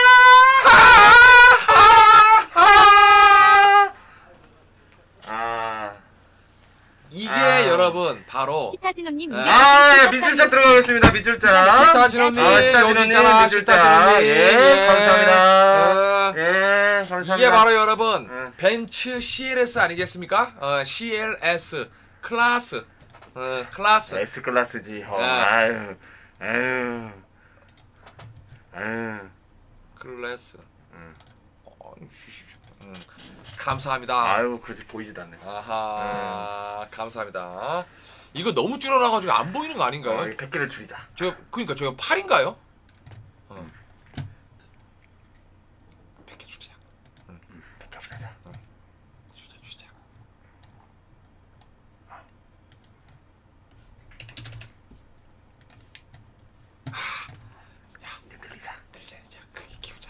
아, 이게 아. 여러분 바로 시타진호님 아, 아 밑줄짝 들어가겠습니다. 밑줄짝. 시타진호님 아, 시타진호님, 여기 있잖아. 밑줄짝. 시타진호님. 예, 감사합니다. 어, 예, 감사합니다. 이게 바로 여러분 응. 벤츠 씨엘에스 아니겠습니까? 어, 씨엘에스 클래스 어, 클래스 S 클래스지. 형. 예. 아유, 아유, 아유. 클래스. 응. 어, 음, 감사합니다. 아유, 그렇지 보이지도 않네. 아하, 감사합니다. 이거 너무 줄어나가지고 안 보이는 거 아닌가요? 어, 백 개를 줄이자. 저 그러니까 저거 팔인가요? 어. 백 개 주자. 백 개 줄이자. 주자 주자. 이제 늘리자. 내리자 내리자. 크게 키우자.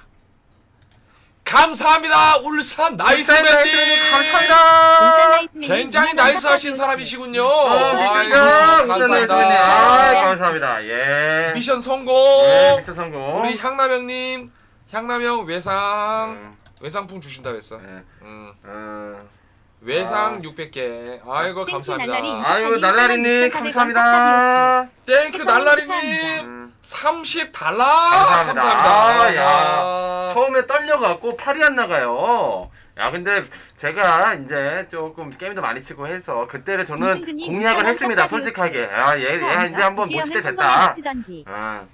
감사합니다. 울산 나이스맨님. 감사합니다. 울산 나이스맨님 굉장히 이만 원 나이스하신 삭삭 사람이시군요. 어, 아이고, 밑줄짝. 울산 감사합니다. 나이스맨님. 아, 감사합니다. 예. 미션 성공. 예, 미션 성공. 우리 향남형님, 향남형 외상 음, 외상품 주신다고 했어. 예. 음. 음. 외상 아. 육백 개. 아이고 땡큐, 날라리 감사합니다. 아이고 이십팔 님 날라리님 삼만 감사합니다. 땡큐 혜커님 날라리님 축하합니다. 음, 삼십 달러. 감사합니다. 아, 야. 아. 처음에 떨려갖고 팔이 안 나가요. 야 근데 제가 이제 조금 게임도 많이 치고 해서 그때를 저는 김승근님 공략을 이천 원 했습니다. 삭삭 솔직하게. 아얘 얘, 얘 이제 한번 모실 때 한번 됐다. 붙이던지. 아,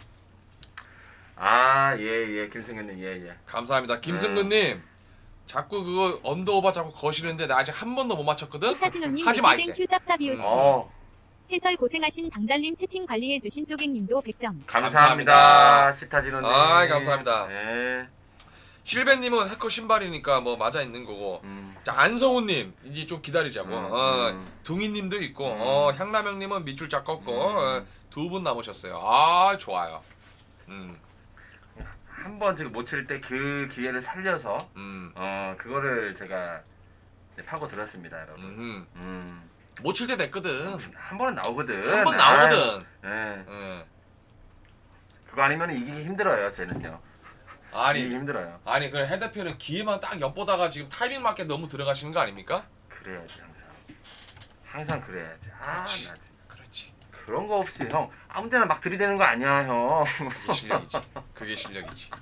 아, 예, 예, 김승근님, 예, 예. 감사합니다. 김승근님. 자꾸 그거 언더오버 자꾸 거시는데 나 아직 한 번도 못 맞췄거든. 시타진호님 하지 마 이제. 땡큐 쌉싸비오스. 어, 해설 고생하신 당달님 채팅 관리해주신 쪼객님도 백 점. 감사합니다. 감사합니다. 시타진호님. 아이, 감사합니다. 예. 실베님은 해커 신발이니까 뭐 맞아 있는 거고. 음. 자 안성우님 이제 좀 기다리자고. 음, 어, 음. 둥이님도 있고 음. 어, 향남형님은 밑줄 짝 꺾고 음. 어, 두 분 남으셨어요. 아 좋아요. 음, 한 번 지금 못 칠 때 그 기회를 살려서 음, 어 그거를 제가 이제 파고 들었습니다, 여러분. 음, 음. 못 칠 때 됐거든. 한 번은 나오거든. 한 번 나오거든. 아, 예. 예. 그거 아니면 이기기 힘들어요, 쟤는요. 이기기 아니 힘들어요. 아니 그 헤드표는 기회만 딱 엿보다가 지금 타이밍 맞게 너무 들어가시는 거 아닙니까? 그래야지 항상. 항상 그래야지. 아, 나 그렇지. 진짜. 그렇지. 그런 거 없이 형 아무데나 막 들이대는 거 아니야, 형. 그게 실력이지. 그게 실력이지.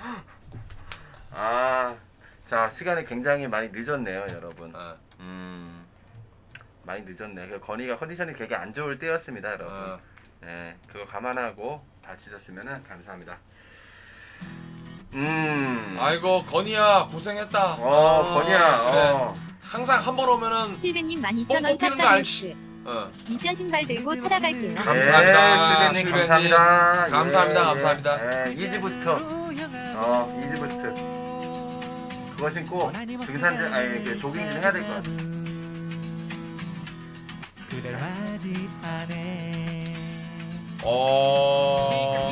아, 자 시간이 굉장히 많이 늦었네요, 여러분. 어, 음, 많이 늦었네. 그 건이가 컨디션이 되게 안 좋을 때였습니다, 여러분. 어. 네, 그거 감안하고 봐주셨으면은 감사합니다. 음, 아이고 건이야 고생했다. 어, 건이야, 그래. 어. 항상 한 번 오면은 실베님 만 이천 원 뽕 뽑히는 거 알지? 쌉싸비오스. 어. 미션 신발 들고 찾아갈게요. 감사합니다. 네, 실베님 실베님. 감사합니다. 감사합니다, 예, 감사합니다. 예, 예, 이지 부스터. 어, 이지 부스트. 그거 신고 등산들, 아니 그 조깅 좀 해야 될 것 같아. 그대로 하지 않네. 어.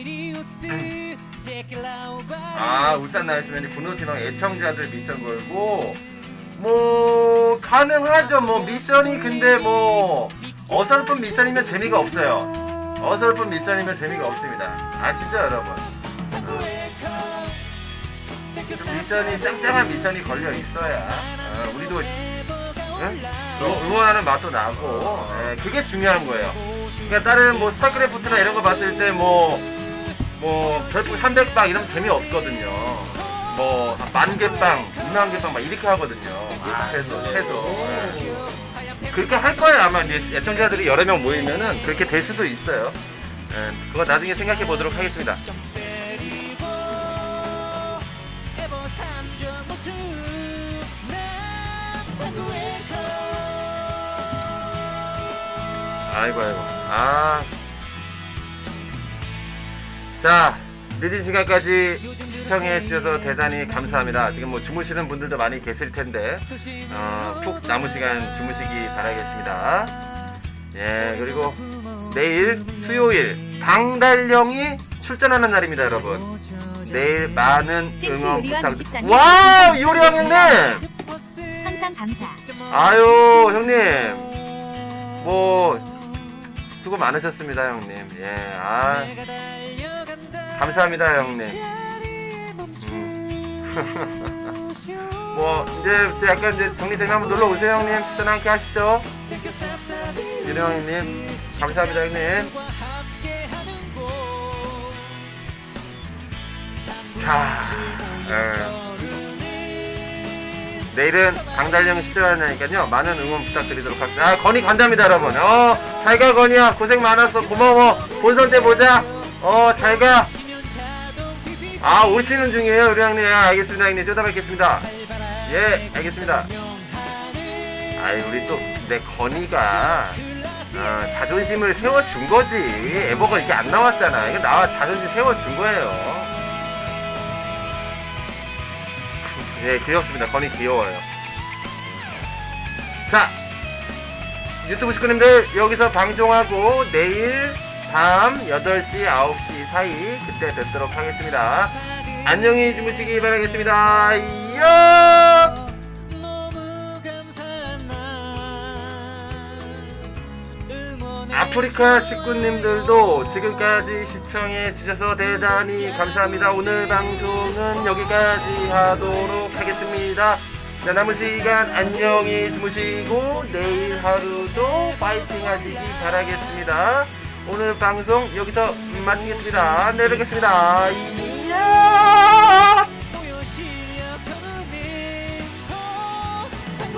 아, 울산 나이스맨이 군호팀왕 애청자들 미션 걸고 뭐 가능하죠. 뭐 미션이 근데 뭐 어설픈 미션이면 재미가 없어요. 어설픈 미션이면 재미가 없습니다. 아시죠, 여러분? 좀 미션이 짱짱한 미션이 걸려 있어야 어, 우리도 응? 응- 응원하는 맛도 나고 예, 그게 중요한 거예요. 그러니까 다른 뭐 스타크래프트나 이런 거 봤을 때 뭐 뭐 별풍 삼백 방 이러면 재미없거든요. 뭐 만 개 빵, 이만 개 빵 막 이렇게 하거든요. 최소 최소. 예. 그렇게 할 거예요. 아마 이제 애청자들이 여러 명 모이면은 그렇게 될 수도 있어요. 예, 그거 나중에 생각해 보도록 하겠습니다. 아이고 아이고. 아. 자, 늦은 시간까지 시청해 주셔서 대단히 감사합니다. 지금 뭐 주무시는 분들도 많이 계실 텐데 어, 푹 남은 시간 주무시기 바라겠습니다. 예, 그리고 내일 수요일 방달령이 출전하는 날입니다, 여러분. 내일 많은 응원 부탁드립니다. 와우, 이호령 형님! 항상 감사. 아유, 형님. 뭐 수고 많으셨습니다, 형님. 예, 아, 감사합니다, 형님. 음. 뭐 이제 약간 이제 정리되면 한번 놀러 오세요, 형님. 식사 함께 하시죠. 이호령 형님, 감사합니다, 형님. 자, 예. 내일은 방달령이 출전하니까요 많은 응원 부탁드리도록 하겠습니다. 아, 건이 간답니다, 여러분. 어, 잘가 건이야. 고생 많았어. 고마워. 본선 때 보자. 어, 잘가. 아, 오시는 중이에요, 우리 형님. 아, 알겠습니다, 형님. 좀 이따 뵙겠습니다. 예, 알겠습니다. 아이, 우리 또 내 건이가 어, 자존심을 세워준 거지. 에버가 이게 안 나왔잖아. 이거 나와 자존심 세워준 거예요. 예, 귀엽습니다. 건이 귀여워요. 자, 유튜브 식구님들 여기서 방송하고 내일 밤 여덟 시, 아홉 시 사이 그때 뵙도록 하겠습니다. 안녕히 주무시기 바라겠습니다. 이야! 아프리카 식구님들도 지금까지 시청해 주셔서 대단히 감사합니다. 오늘 방송은 여기까지 하도록 하겠습니다. 자, 남은 시간 안녕히 주무시고 내일 하루도 파이팅 하시기 바라겠습니다. 오늘 방송 여기서 마치겠습니다. 내일 뵙겠습니다. 이야!